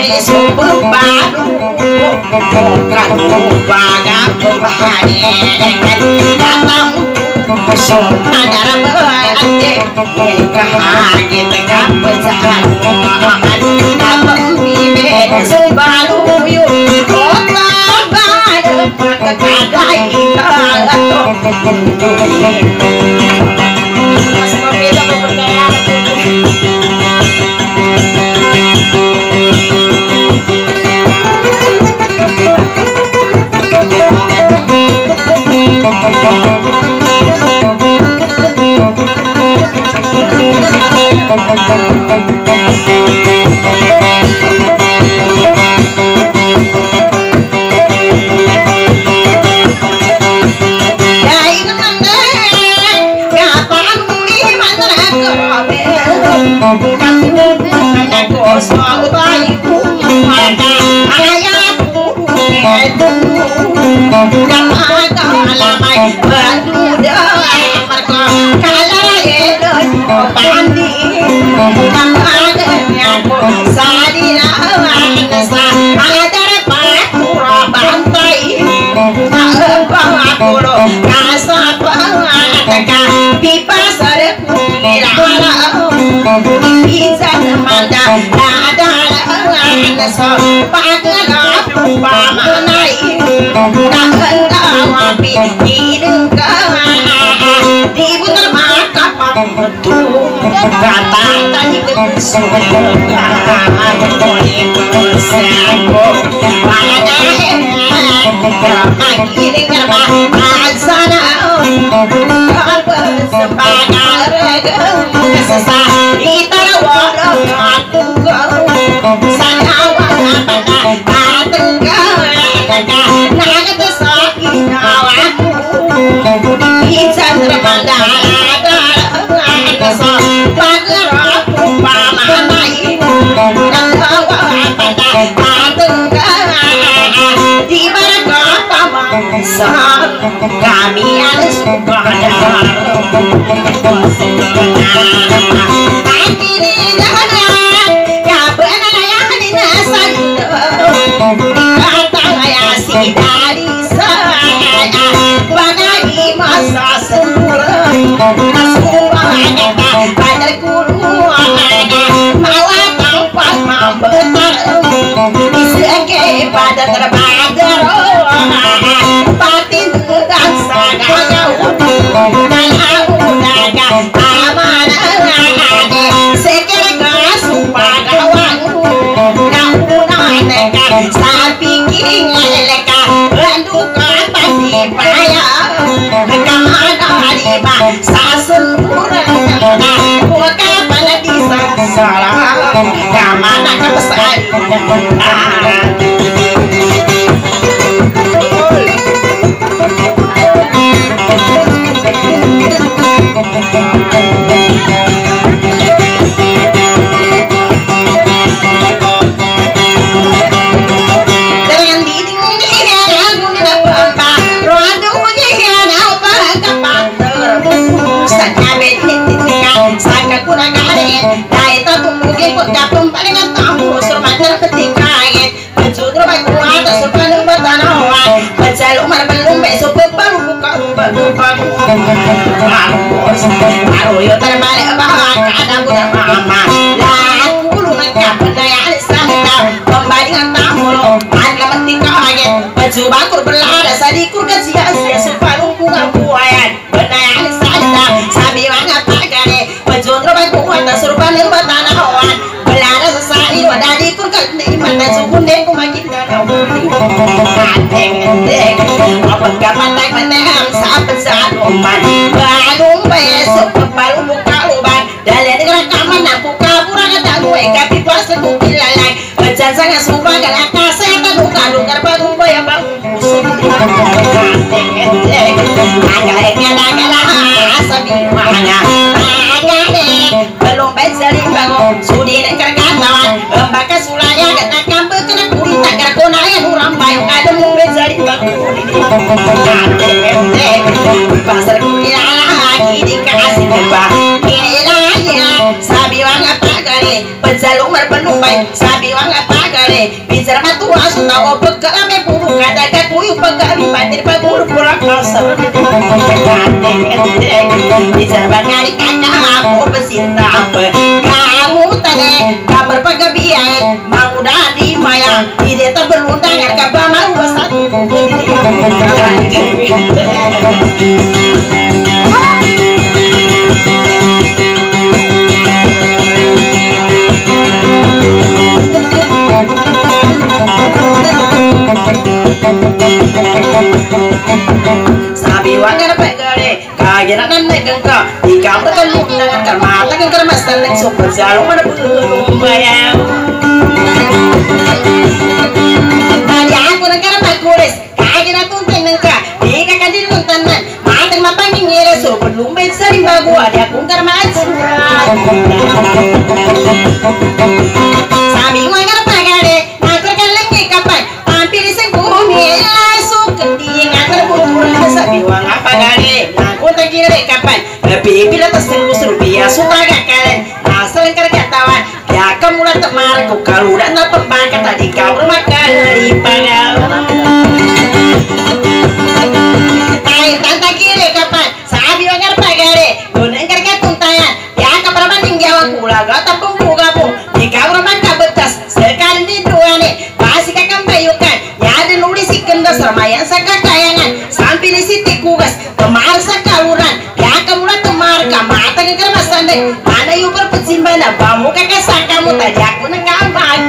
sebelum baru bukan baga kebahagiaan datang pesona darah berhati kebahagiaan tegak pecahan abang bibir sebaru yuk kota pada maka kadai kalah mas pembela kepercayaan kami harus berdoa pada terbadar batin dan sadar dan aku daga amanah sekarang supaya wangu nauna neka sapiking leka landuka pasti paya kamana riba sasempurna buka pada di salah kamana kebesar Ayo terbalik bahwa kadang udah mama lah puluh nekap daya alisanta pembandingan tamu lo anda penting kaget baju bakur berlada sadikur kan sia-sia separuh bunga buayan berdaya alisanta sabi banget pagare baju terbaik kuat serupa lembah tanah awan belada sesari wadah dikur kan nikmat dan sukun deh kumakin dan Adeng-adeng apa kapan tak menang sahabat saat umat Badung besok kepalu buka luban Dalian rekaman aku kabur ada gue Tapi pas aku bilalai Bacan sangat sumpah galak kasih Taduka dukar badung bayang bangun Musuh Adeng-adeng Agaknya nagalah Sabi mana Agaknya belum bezali bangun Sudi nekar katawan Embaka sulanya Gata kambe kena kulit Takar konaya Nuram bayang Ada mau bezali bangun Adeng-adeng Pasar kuliah lagi dikasih tebak Inilah ya Sabi wangat pagari Penjalung berpenumpang Sabi wangat pagari pagare bicara matu asu tahu pegala me buru kada ka kuyu pagari pandir paguru pura kasa bicara bagari kada aku pesinta apa kamu tadi kabar pagabian mau dari maya ide tak berundangan kabar mau besar sabi wangan pegare kaget nan negengka di kamar kan dengan karmata kan kermas dan super selalu mana belum bayar tadi aku negara bagus kaget atun tenengka di kakak di nontonan mateng mapangin nyere so belum baik sering bagu ada aku karmas sabi wangan pegare nakar kan lagi kapan hampir sembunyi langsung kendingan terbutuh sabi wangan pegare aku tak kira kapan lebih bila terseru-seru biasa tak kalian asal kerjatawan ya kamu lah temar ku kalau dan apa pakai tadi kau makan di pagal tai tanta kira kapan sabi wangan pegare guneng kerja tuntayan ya kapan banding jawab pula gak tapung gabung di kau makan betas sekali di dua nih pasti kakak bayukan ya ada nulis ikan dasar mayan sakak kayangan sampai di situ kugas temar sakaluran ya kamu lah temar kamata ke kermas tandeng mana yuk berpecin mana bamu kakak sakamu tadi aku nengkaman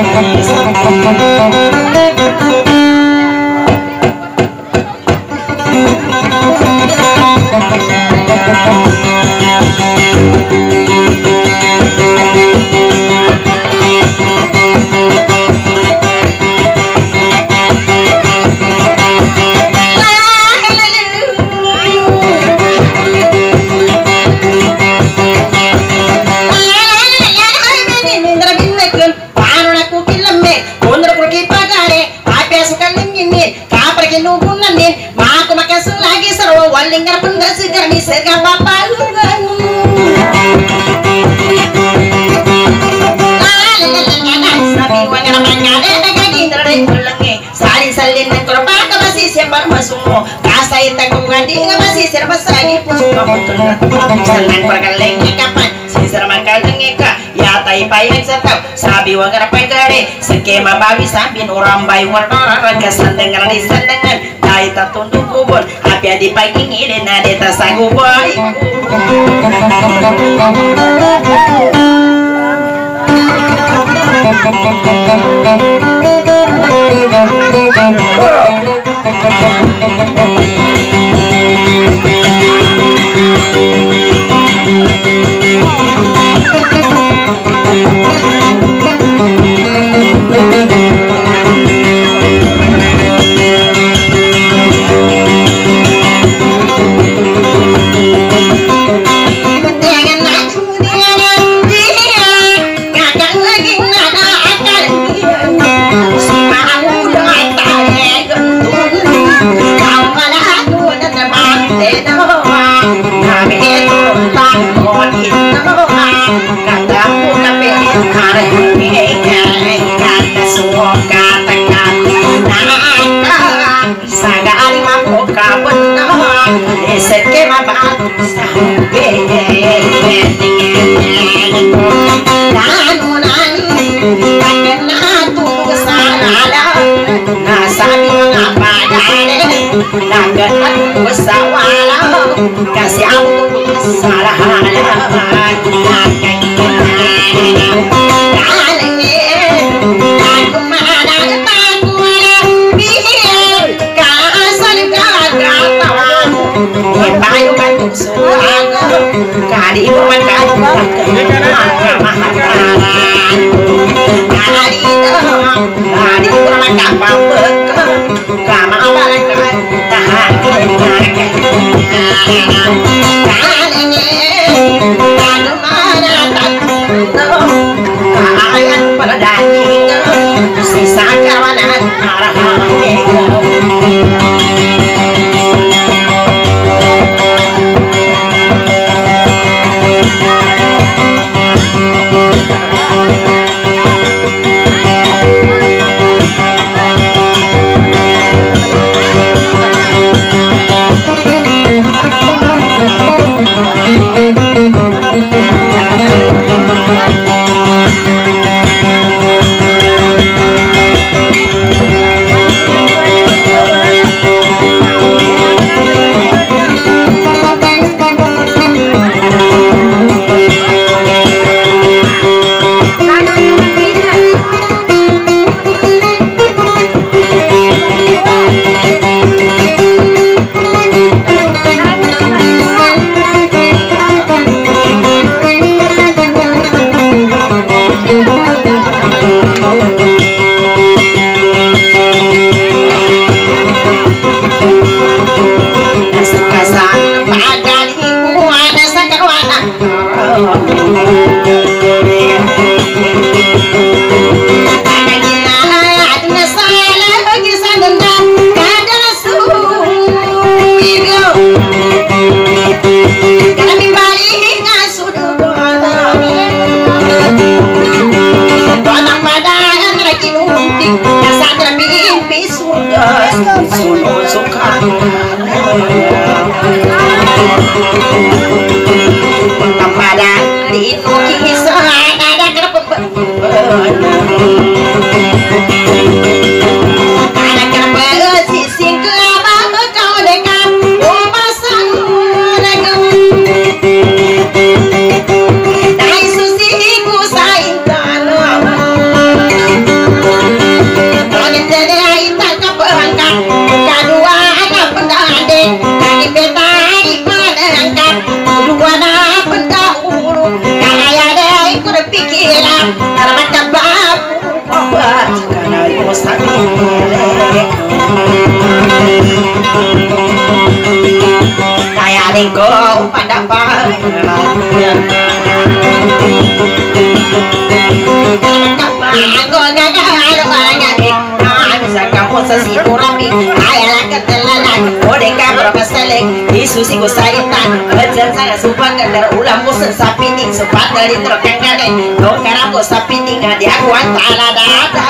lingkar benda segar ni segar bapak lungan sabi wangan mangade nagaging dari kulangi sari salin ng korba ka masih siapa masumo kasay tagong ngadi nga masih siapa sagi puso ka senang pergaleng kapan sisir makaleng ka ya tay payag sa tao sabi wangan pagare skema bawi sabi orang bay warna raga sandengan ni sandengan tay tatunduk kubon api di pagi ini na deta saguboy kasih aku salah kali Kau pada Susi ko sa itan, bajan saya supan kadar ulam ko sa piting supat dari terkang kade, no karang ko sa piting adi aku antara dada.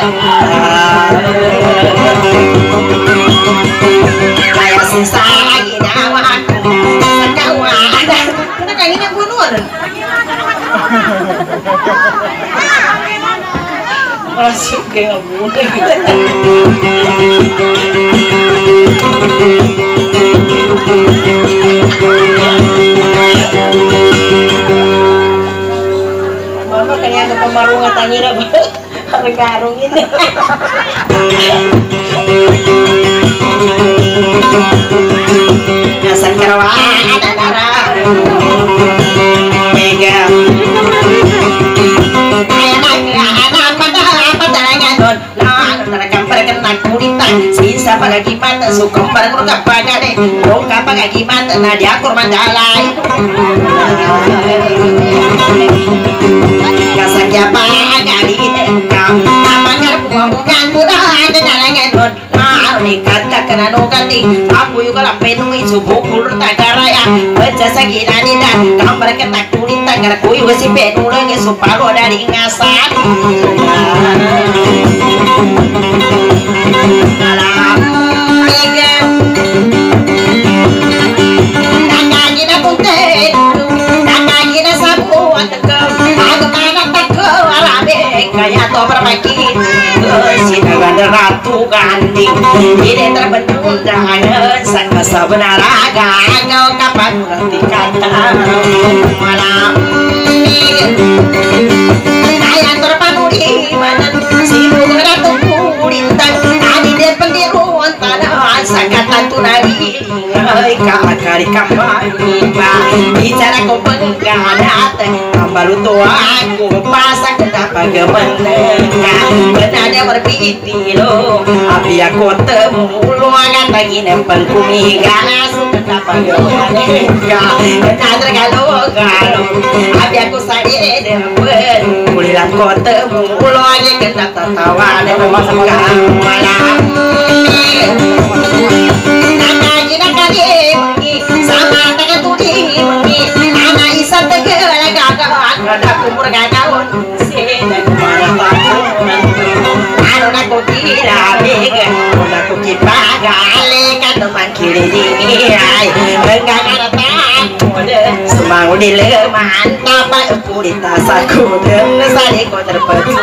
Kaya sisa lagi nawa aku, sakawa ada, kita kayaknya bunur. Masih kayak bunur. Mama kaya ada pemarungan tanya na ba? Harga-harung ini. Nasan karawa ada darah. Mega. Anak-anak pada padangan don. Lah, terekam perkenan kulitan. Sisa pagi mata suka bareng kapagane. Ro kapagagi mata na dia kurman dalai. Kasakya pagari kau amangar bukan mudah dengan don. Ni kata kena nukati aku juga lah penui subuh kulur tagaraya berjasa gina dan kau mereka tak kulit tagar kuyu si penu lagi suparo dari ngasan alam mega kakak gina punten kakak gina sabu antekau aku mana takau arabe kayak to berbagi sinagan ratu ganding ini terbentuk dengan sang sebenarnya kau kapan nanti kata malam ayah terpadu di mana si bunga tunggu lintang adi dia pendiruan tanah sangat lantu nari kakak kali kembali bicara kau pengganat baru tua aku pasak kenapa gemenengah benarnya berpiti lo api aku temu lo akan lagi nempel kumi ganas kenapa gemenengah benar tergalau-galau api aku sadar nempel kulilan kau temu lo aja kenapa tawa dan memasakkan malam kakak jina kali sama tangan tudi anak isan tegel ada kumur gagawon sila kumara takon ano na ko kira mega na ko kipagale ka teman kiri dini ay mengangaratan mode semau dileman tapa purita saku dan sari ko terpetu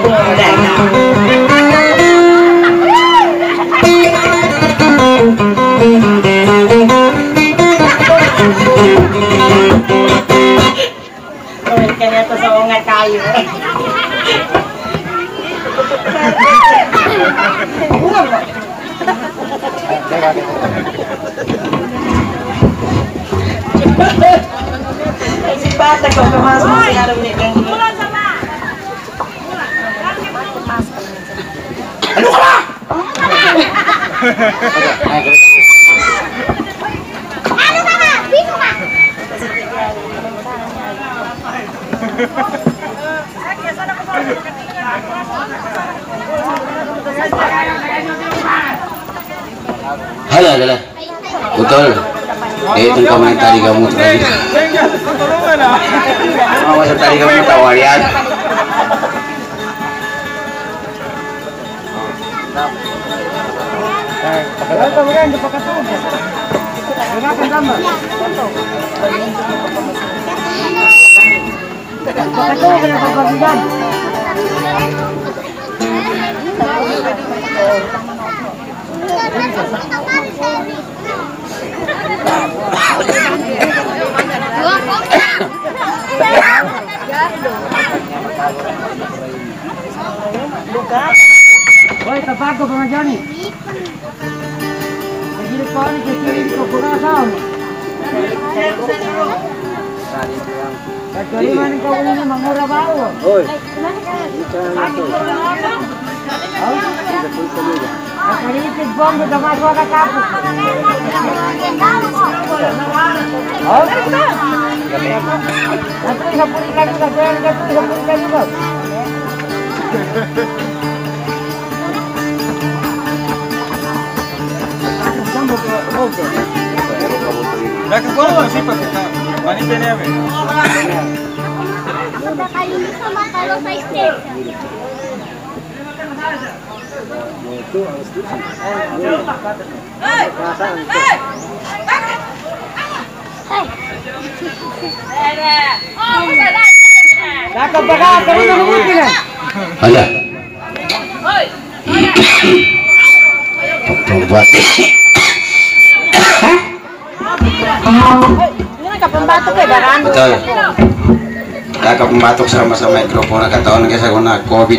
ternyata seorang kayu. Si Pata kau kemas masih ada menikah. Ano ka nga? Dito ka! Hala, hala. Betul. Eh, itu komen tadi kamu tadi. Oh, masa tadi kamu tawarian. Oi, tapaco para Johnny. Lagi kau ni kecil kau kurang tahu. Kali mana kau ni mangura bau? Oi. Kali itu bom tu dapat dua kapu. Oh. Nanti sapuri lagi kat jalan kat tu sapuri lagi bos. Dah ke bawah sih pakai pani pene ave. Udah kali ini sama kalau saya step. Dah ke belakang terus mungkin. Ada. Buat. Ini kan pembatuk ke baran. Betul. Kakak pembatuk sama-sama mikrofon kataon ke saya guna covid.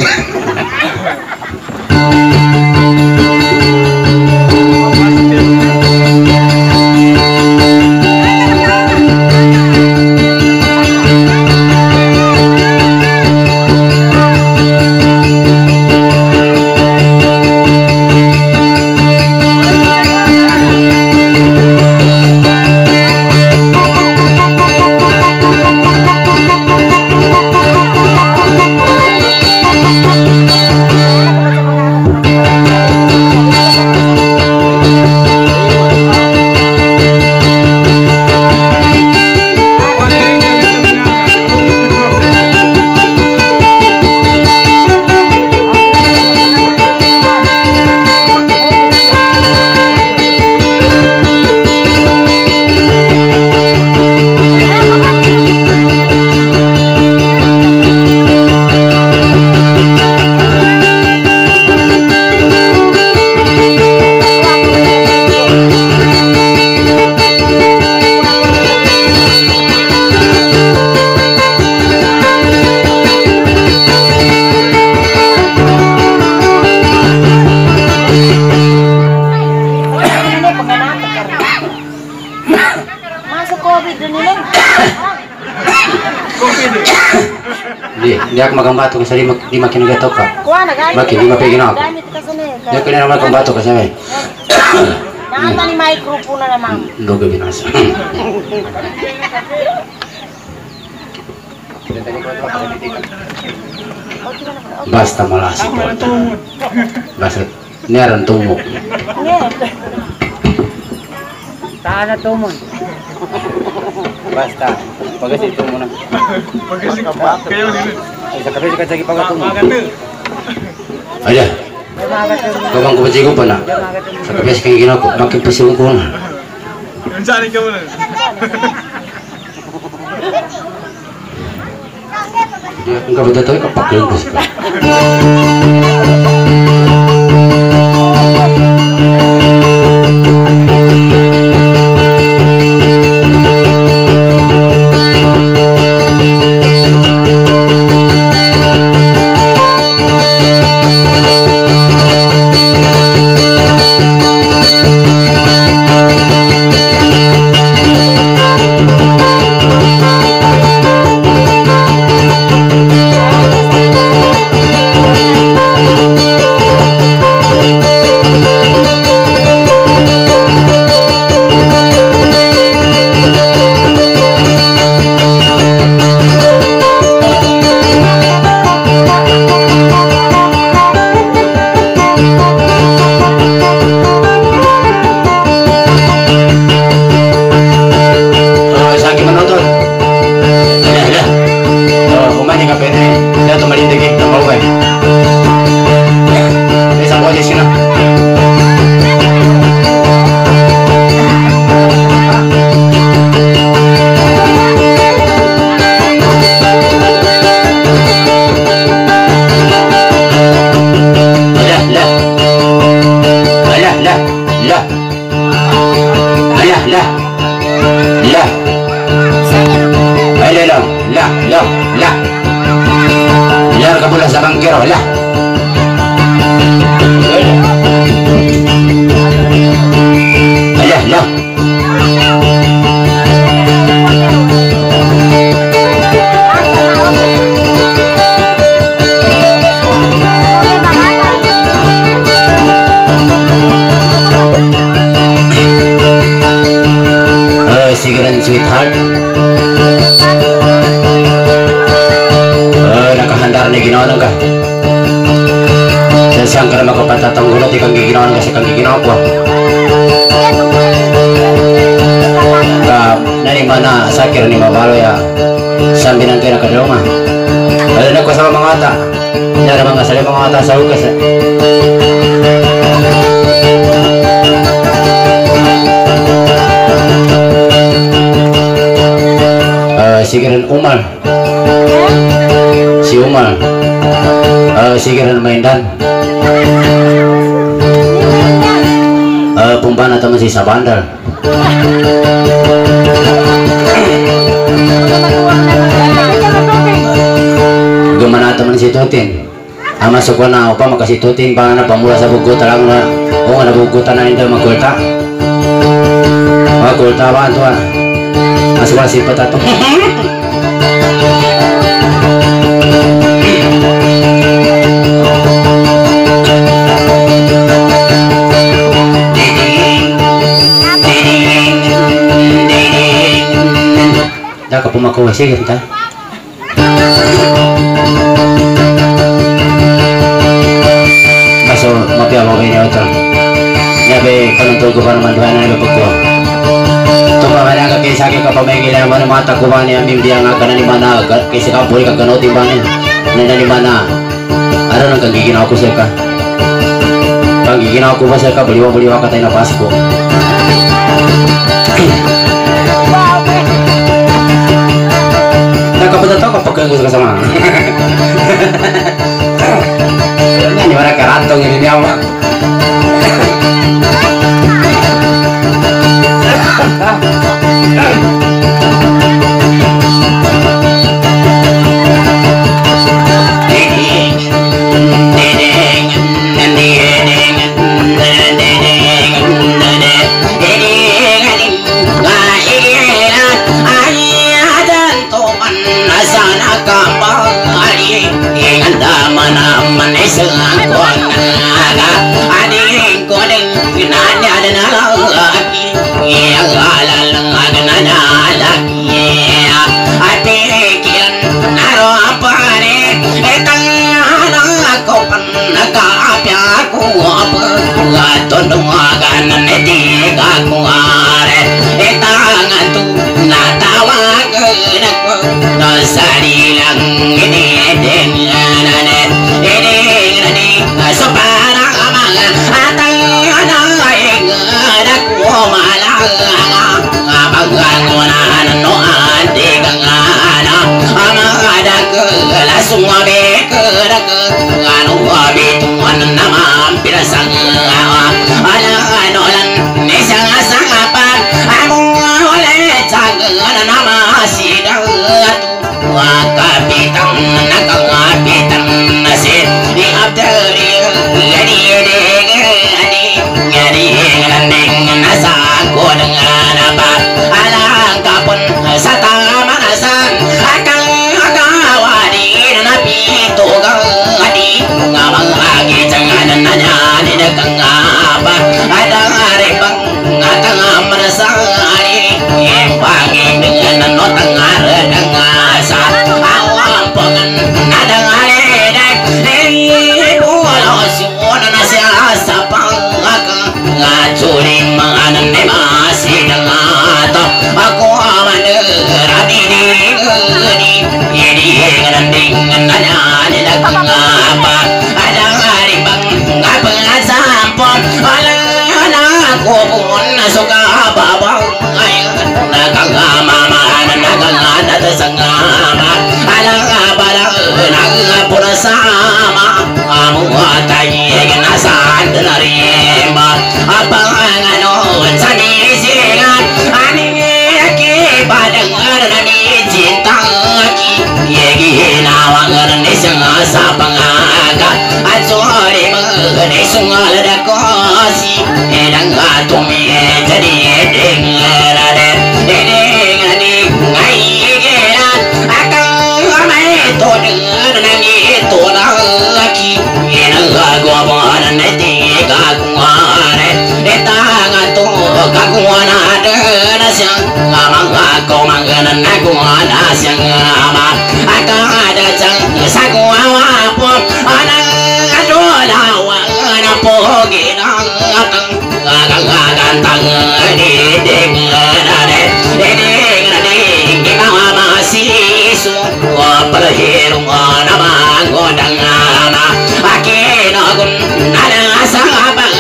Dia makan batu ke sini di makin gatok ka. Makin di makin ako. Dia kena makan batu ke sini. Nah, tadi mikrofon na naman. Logo binasa. Basta malasi po. Basta niaran tumok. Tahan na tumon. Basta. Pagasi tumo na. Pagasi ka ba? Kayo ni. Sa kape ka jagi pagatumo. Aja. Kau ko jigo pa na. Sa kape kay ginako makin pasilong ko na. Saan ka muna? Enggak betul tuh kapak lembus. boy. Bisa boy di sini. Sa bangkero lah. Alah lah. Uh, sigaran sweetheart. Handar ni ginawa ka. Sasang ka na makapatatang gulot ikang giginawa kasi kang giginawa ko. Ka nani mana sakir ni mabalo ya. Sambil nang kira kadoma. Ada na ko sa mga ata. Nara mga sali mga ata sa ukas. Uh, sigaran Umar. Si Umar uh, sigaran Maindan uh, pumpana teman si Sabandar gimana teman si Tutin ama suku na apa makasih Tutin pa na pamula sa bugo talang na o nga nabugutan na nito magkulta magkulta ba ito ah masukwa si patato Dah pumakuha sige kita. Maso mapia mo ini ito. Nabe kanuntul ko pa naman duha na nagpagkuha. Tumama na kay sa akin kapamengila naman mata ko ba niya mimbiya nga kanan ni mana kasi kapuri ka ganutin ba niya. Nana ni mana. Ano nang kagiginaw ko siya ka? Kagiginaw ko ba siya ka baliwa-baliwa ka tayo na Pasko. Kapag tahu kapag kayo gusto kasama. Ini mana kerantong ini ni awak. Nama si dawat wa kapitang sama amu tayi nasan nerima apa nganon sani singan ani ki badangar nani cinta ki yegi nawangar ni senga sapangaga azori mengene sungal dakosi edang atumi jadi dengar ada dengar ni ngai geran akang amai to dengar nani to laki enang gua bon neti kakuare etang to kakuana ada nasyang amang aku manganan aku ada syang ama akang ada jang sakua wapo anang adola wana pogi nang atang agang agang tang di dengar ada di dengar di kita masih su perhirung nama godang ama akin agun ada sabang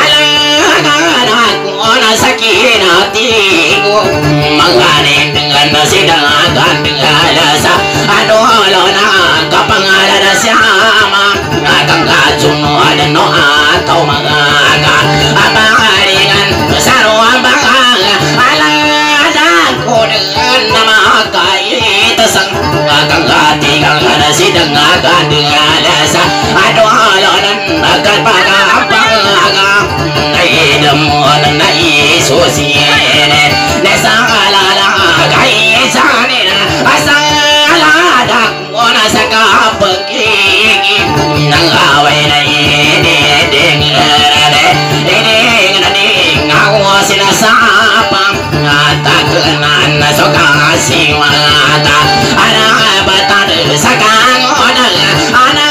alang aku ona sakit hatiku mangane dengan sidangan dengan rasa aduh lona kapangalan siama agang kacung ada no atau mangaga abangan sarwa bang alang adangku dengan nama kai tesang agang tinggal ada sidangan dengan rasa aduh lona akan pagapang idamon nai sosiene nesalala kai sanena asala dak ona saka pergi nang awai nai de dengarade dengarade ngawa sina sapa ngata kenan soka siwata ana batan saka ona ana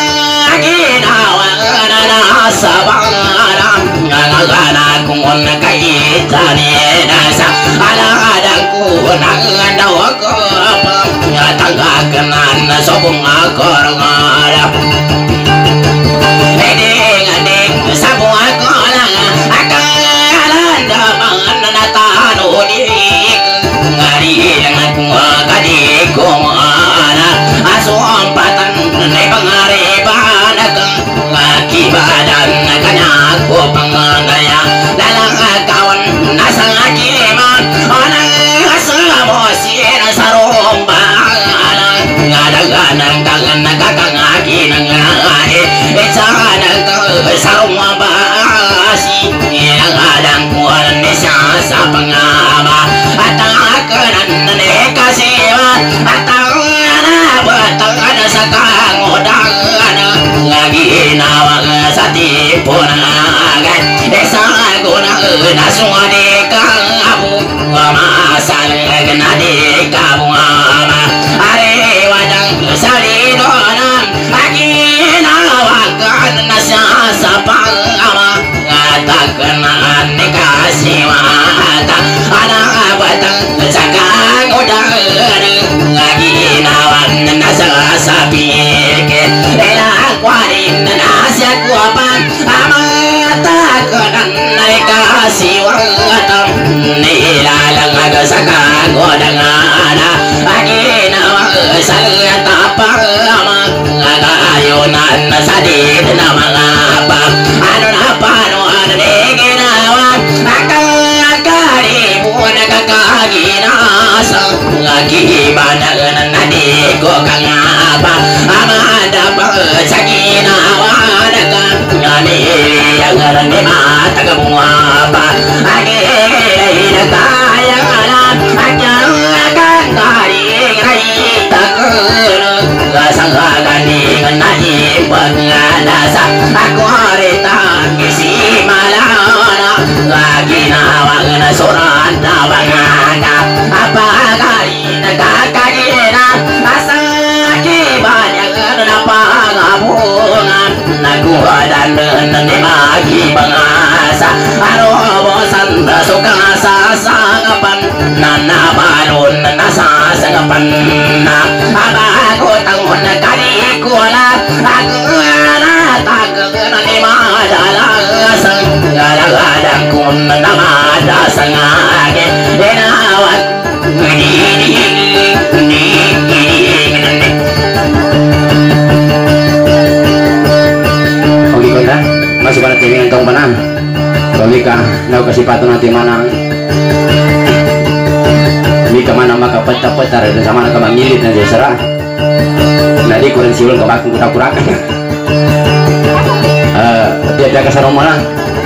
ginawa ana sabang ngagana kumun kai tani nasa ala adangku nang dawako apa tangga kenan sobung akor ngara edeng edeng sabu akor akalan daman natano dik ngari dengan ngadi komana asum patan ne pangare banagang ngaki badan kanya ko pangandaya dalang kawan nasang akiman anang asamo sira saromba ngadaganang tangan nakakang akin ngae ecanang saromba si ilang adang kuan nesa sa pangama atakanan ne kasiwa atang batang ada sakang odang lagi nawang sati punagan desa guna nasua de kamu masal gena de kamu ama are wadang sali donang lagi nawakan nasa sapang ama ngatakan nekasi mata ada batang sakang odang lagi nawan nasa sapi ke ela kwarin nasa kuapan amata kanan naika siwang nilalang aga saka godang ana agina salata pama aga ayunan sadid na mga apa ano na pano ano de ginawa akang akari buwan nagkakaginasa lagi banagan na di ko kang apa amada pa sa ginawa naga ngani yang ni mata kamuha pa agi na kaya alam akyang akan garing raita ko sanggagan ni nani pangalasa ako harita kisi malana lagi nawang na suran na bangana apa kali nakakagina asaki banyak na pangabungan naguhadan ni magi bangasa ano bosan suka sasangapan nanabalon nasasangapan na abago tangon kalikula aku natagag ni madalasang galagadang kun namadasang agin inawat ngidi ngidi ngidi Mika nau kasipatu nanti mana Mika mana maka peta-peta dan sama nak mangilit dan serah nadi kurang siul kemakun kita kurakan eh dia dia kasar mana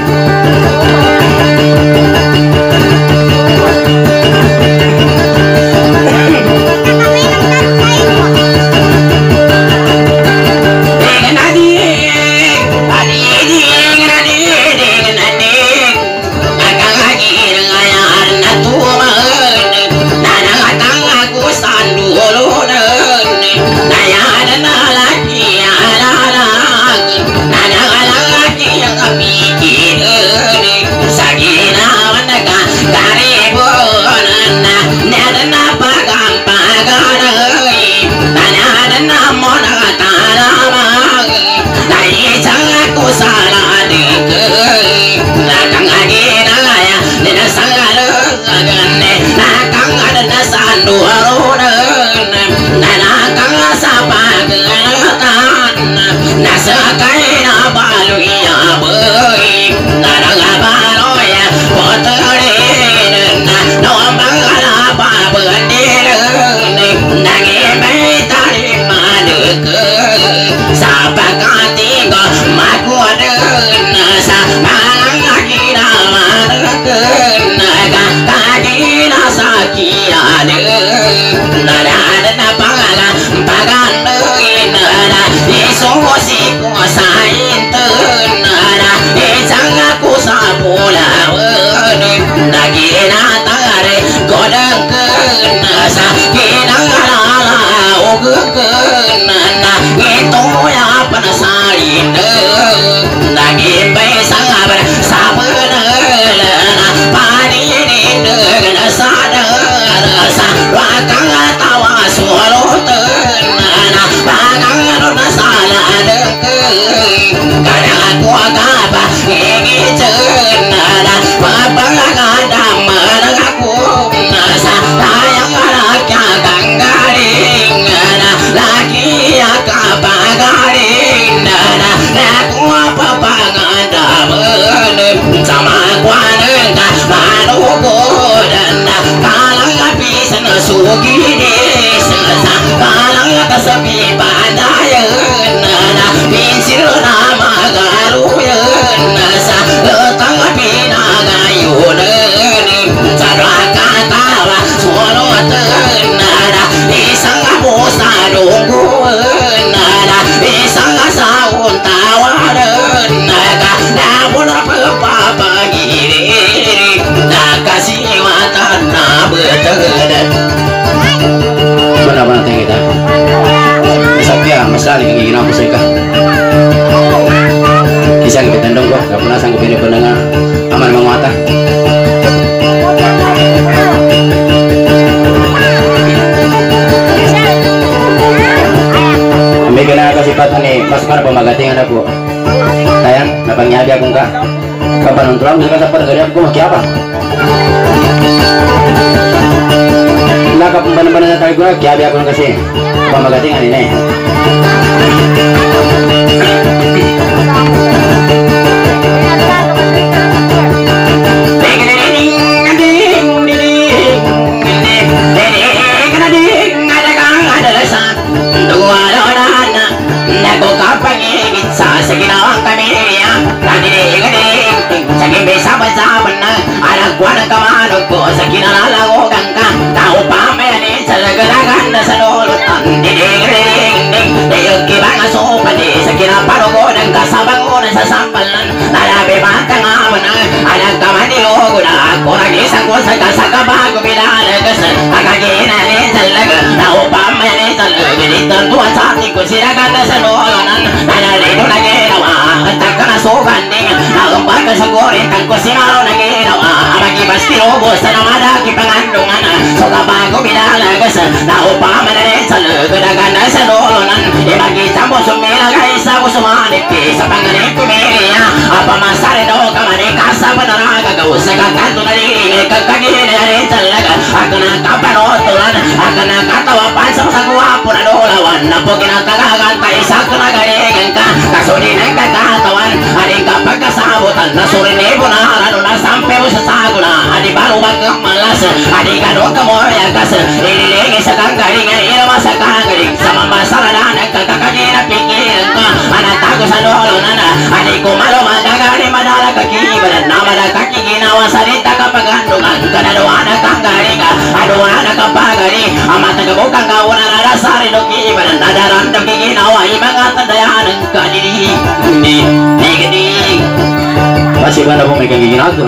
Masali yang ingin aku seka kisah kita tendong kok gak pernah sanggup ini pendengar aman menguatah ambil kena kasih patah nih pasukan pemagatingan aku tayang napangnya aja aku enggak kapan nonton bisa kasih dari aku maki apa nak pembantu-pembantu tadi gue kiabi aku kasih pemagatingan ini apa masare do kamane kasa panaraga gau saka kanto nari kakagi nari talaga akana kapano tulan akana katawa pansa sagwa pura do lawan napokina tagagan tai sakana gare gangka kasuri neka katawan ari kapaka sabutan nasuri ne bunara do kas adik kado kemoya kas ililingi sekang garingan ilmu sekang garing sama masalah dan kakak-kakaknya pikir anak taku sadolo nana adikku malu mandagari madala kaki badan nama da kaki ginawa sarita kapagandungan kada do anak kanggaringa ado anak kapagari amat kebukang kawan ada sari doki badan ada randam ginawa ibangat dayanan kadiri di di masih pada mau megang gigi aku.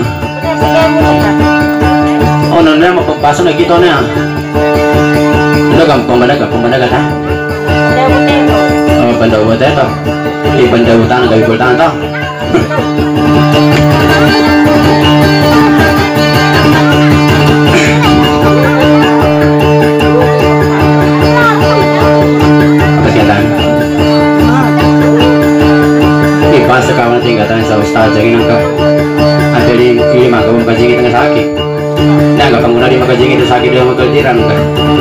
Oh nona mau pembahasan lagi tuh nih. Udah gampang mana gampang mana kata? Oh benda buat itu. Di benda hutan gak ikut tanto. Apa kegiatan? Di pas kawan tingkatan saya ustaz jadi nangka. Ada di lima kawan kaji kita sakit. Nah nggak pengguna di makaji itu sakit dia mau kerjiran kan?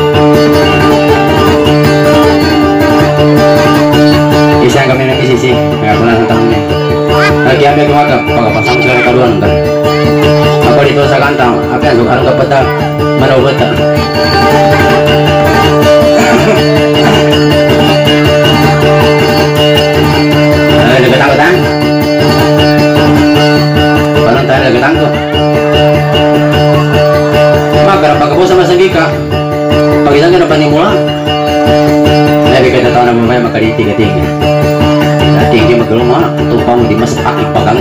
Isang kami nanti sisi, nggak pernah tentangnya. Lagi ambil keluarga, pakai pasang segala kaduan kan. Aku itu saya kantang, apa yang suka nggak peta, mana peta. Ada ketang-ketang, paling tak ada ketang tuh. Maka pakai bos sama sendika, pagi tadi dapat nimula. Nabi kita tahu nama saya maka di tiga tiga. Tinggi magelum mana tumpang di mas aki pagang.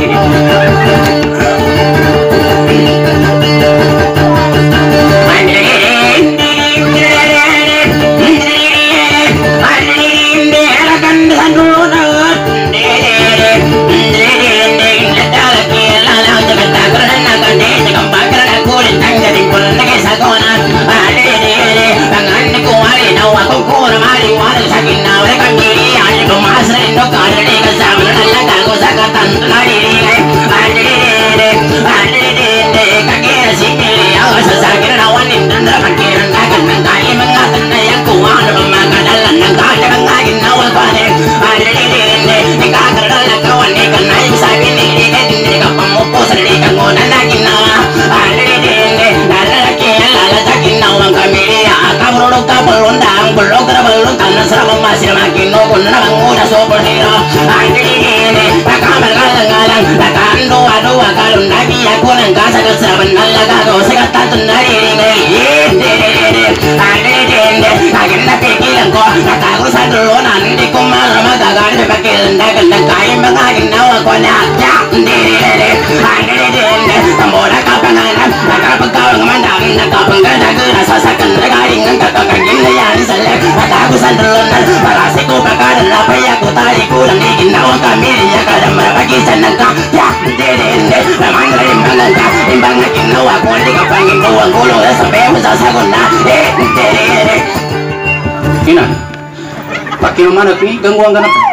belum belum karena serama masih makin nobel nang udah superhero ini pakai ngalang-ngalang takkan doa doa kalau lagi aku nang kasa kesaban nalaga go sekat tunari ini ini agen na pikiran ko natago sa dulunan hindi ko marama gagan na pakilan dagan na kaya mga ginawa ko na ya hindi hindi tambora ka pangalan nakapagkawang mandang nakapagkadago na sasakan na galing ang kakagagin na yan sa lek natago sa dulunan marasi ko pagkaran na paya ko tali ko lang ginawa kami niya kada marapagisan ng ka ya hindi hindi naman na rin mga ka imbang na ginawa ko hindi ka pangin ko ang gulo sa peho sa sagon na hindi hindi Ina, pakai mana ni gangguan kan apa?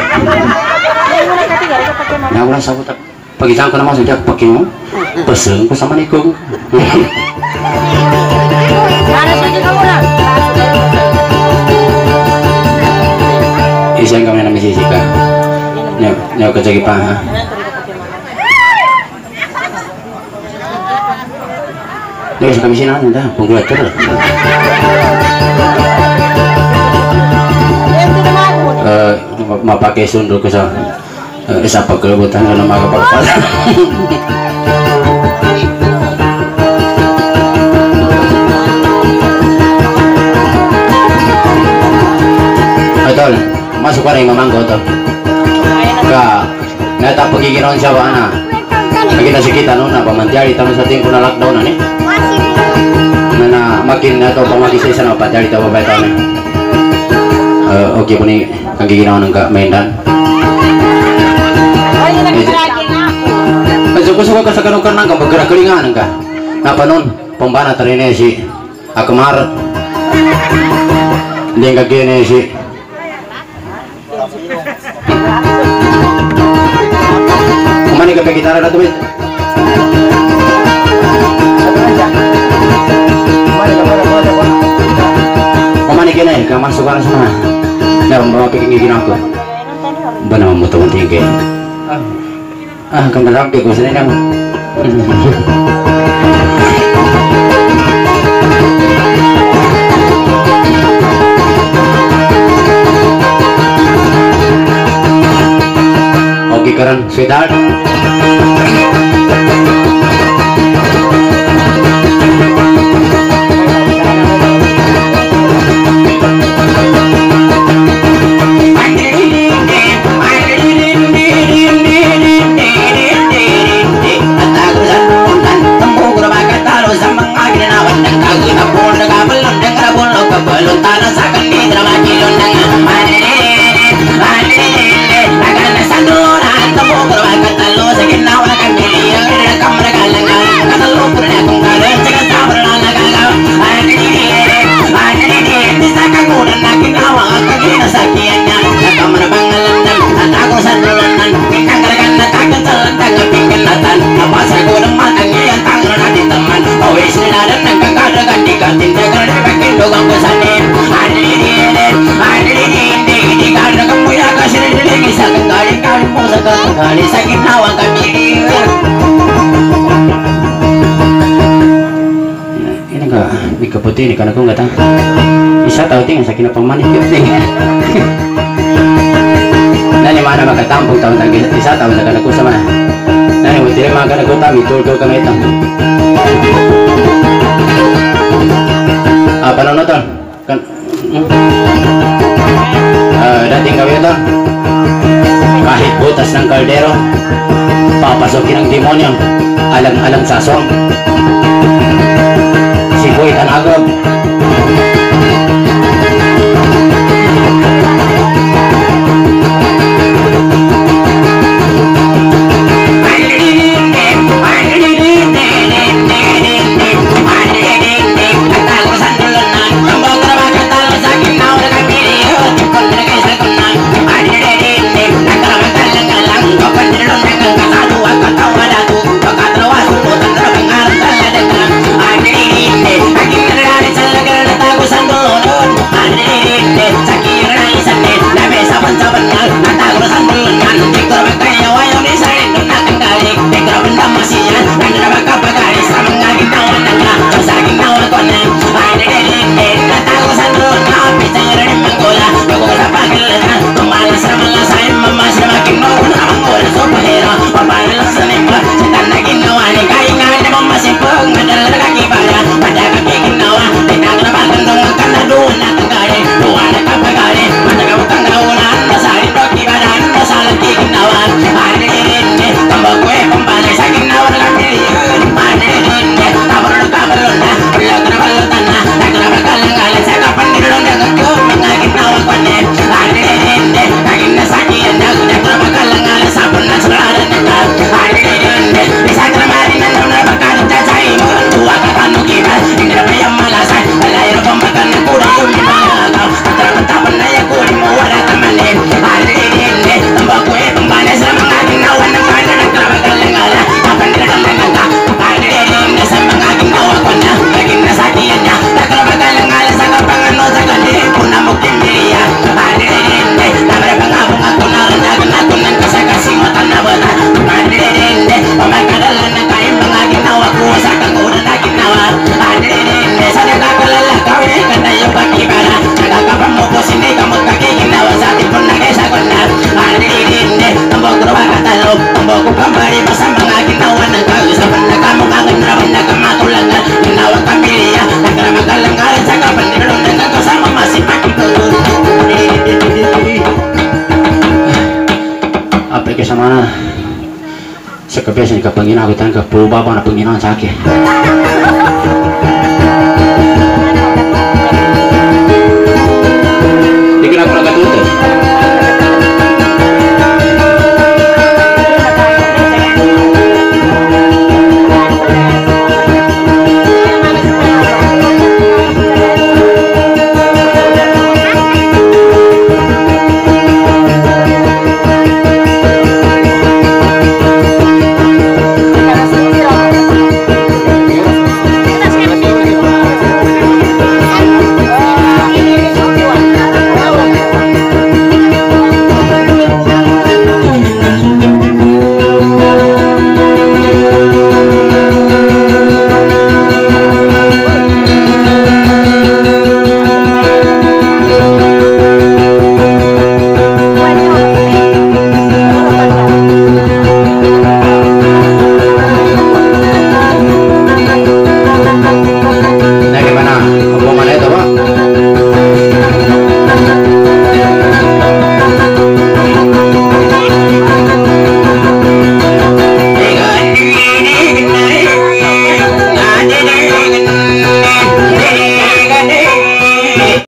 Nah, aku rasa aku tak pagi jam kena masuk jak pakai mu, peseng aku sama nikung. Isian kami nama Jessica. Nyo, nyo kerja kita. Nyo kami sini ada, pengguater. Uh, mapakai sundul ke sa uh, isa pagkalabutan ka na makapagpala. Tol, masuk ka rin mamanggo to. Ka, nata pagkikinon siya ba na? Nakita si kita no na pamantyari tamo sa tempo na lockdown na ni. Na na makin na to pamagisa isa na patyari to babay to na. Uh, okay po ni kang giginawa ng maindan. Suka-suka ka sa kanong-kanang ka magkara-kalinganan ka. Napanon, pambana tarin eh si Akamar. Hindi ang kagin eh si kumani ka pa gitara na tumit. Kumani ka na eh, kamasok ka na sana. Dalam bawa piking gini aku, benar mutu tinggi. Ah, kembali lagi ke sini nang. pemikiran sweetheart. Kali sakit nawang kami. Ini enggak, ini keputih ini karena aku nggak tahu. Bisa tahu tinggal sakit apa manis gitu. Nani mana maka tampung tahun tadi bisa tahu karena aku sama. Nani mau terima karena aku tahu itu tuh kami itu. Apa nonton? Kan? Dating kami itu. Kahit butas ng kaldero, papasokin ng demonyo, alang-alang sasong. Si Boy Tanagab. Sama sa kebiasaan ka Panginoon, kita ang kapulba pa na Panginoon sa akin.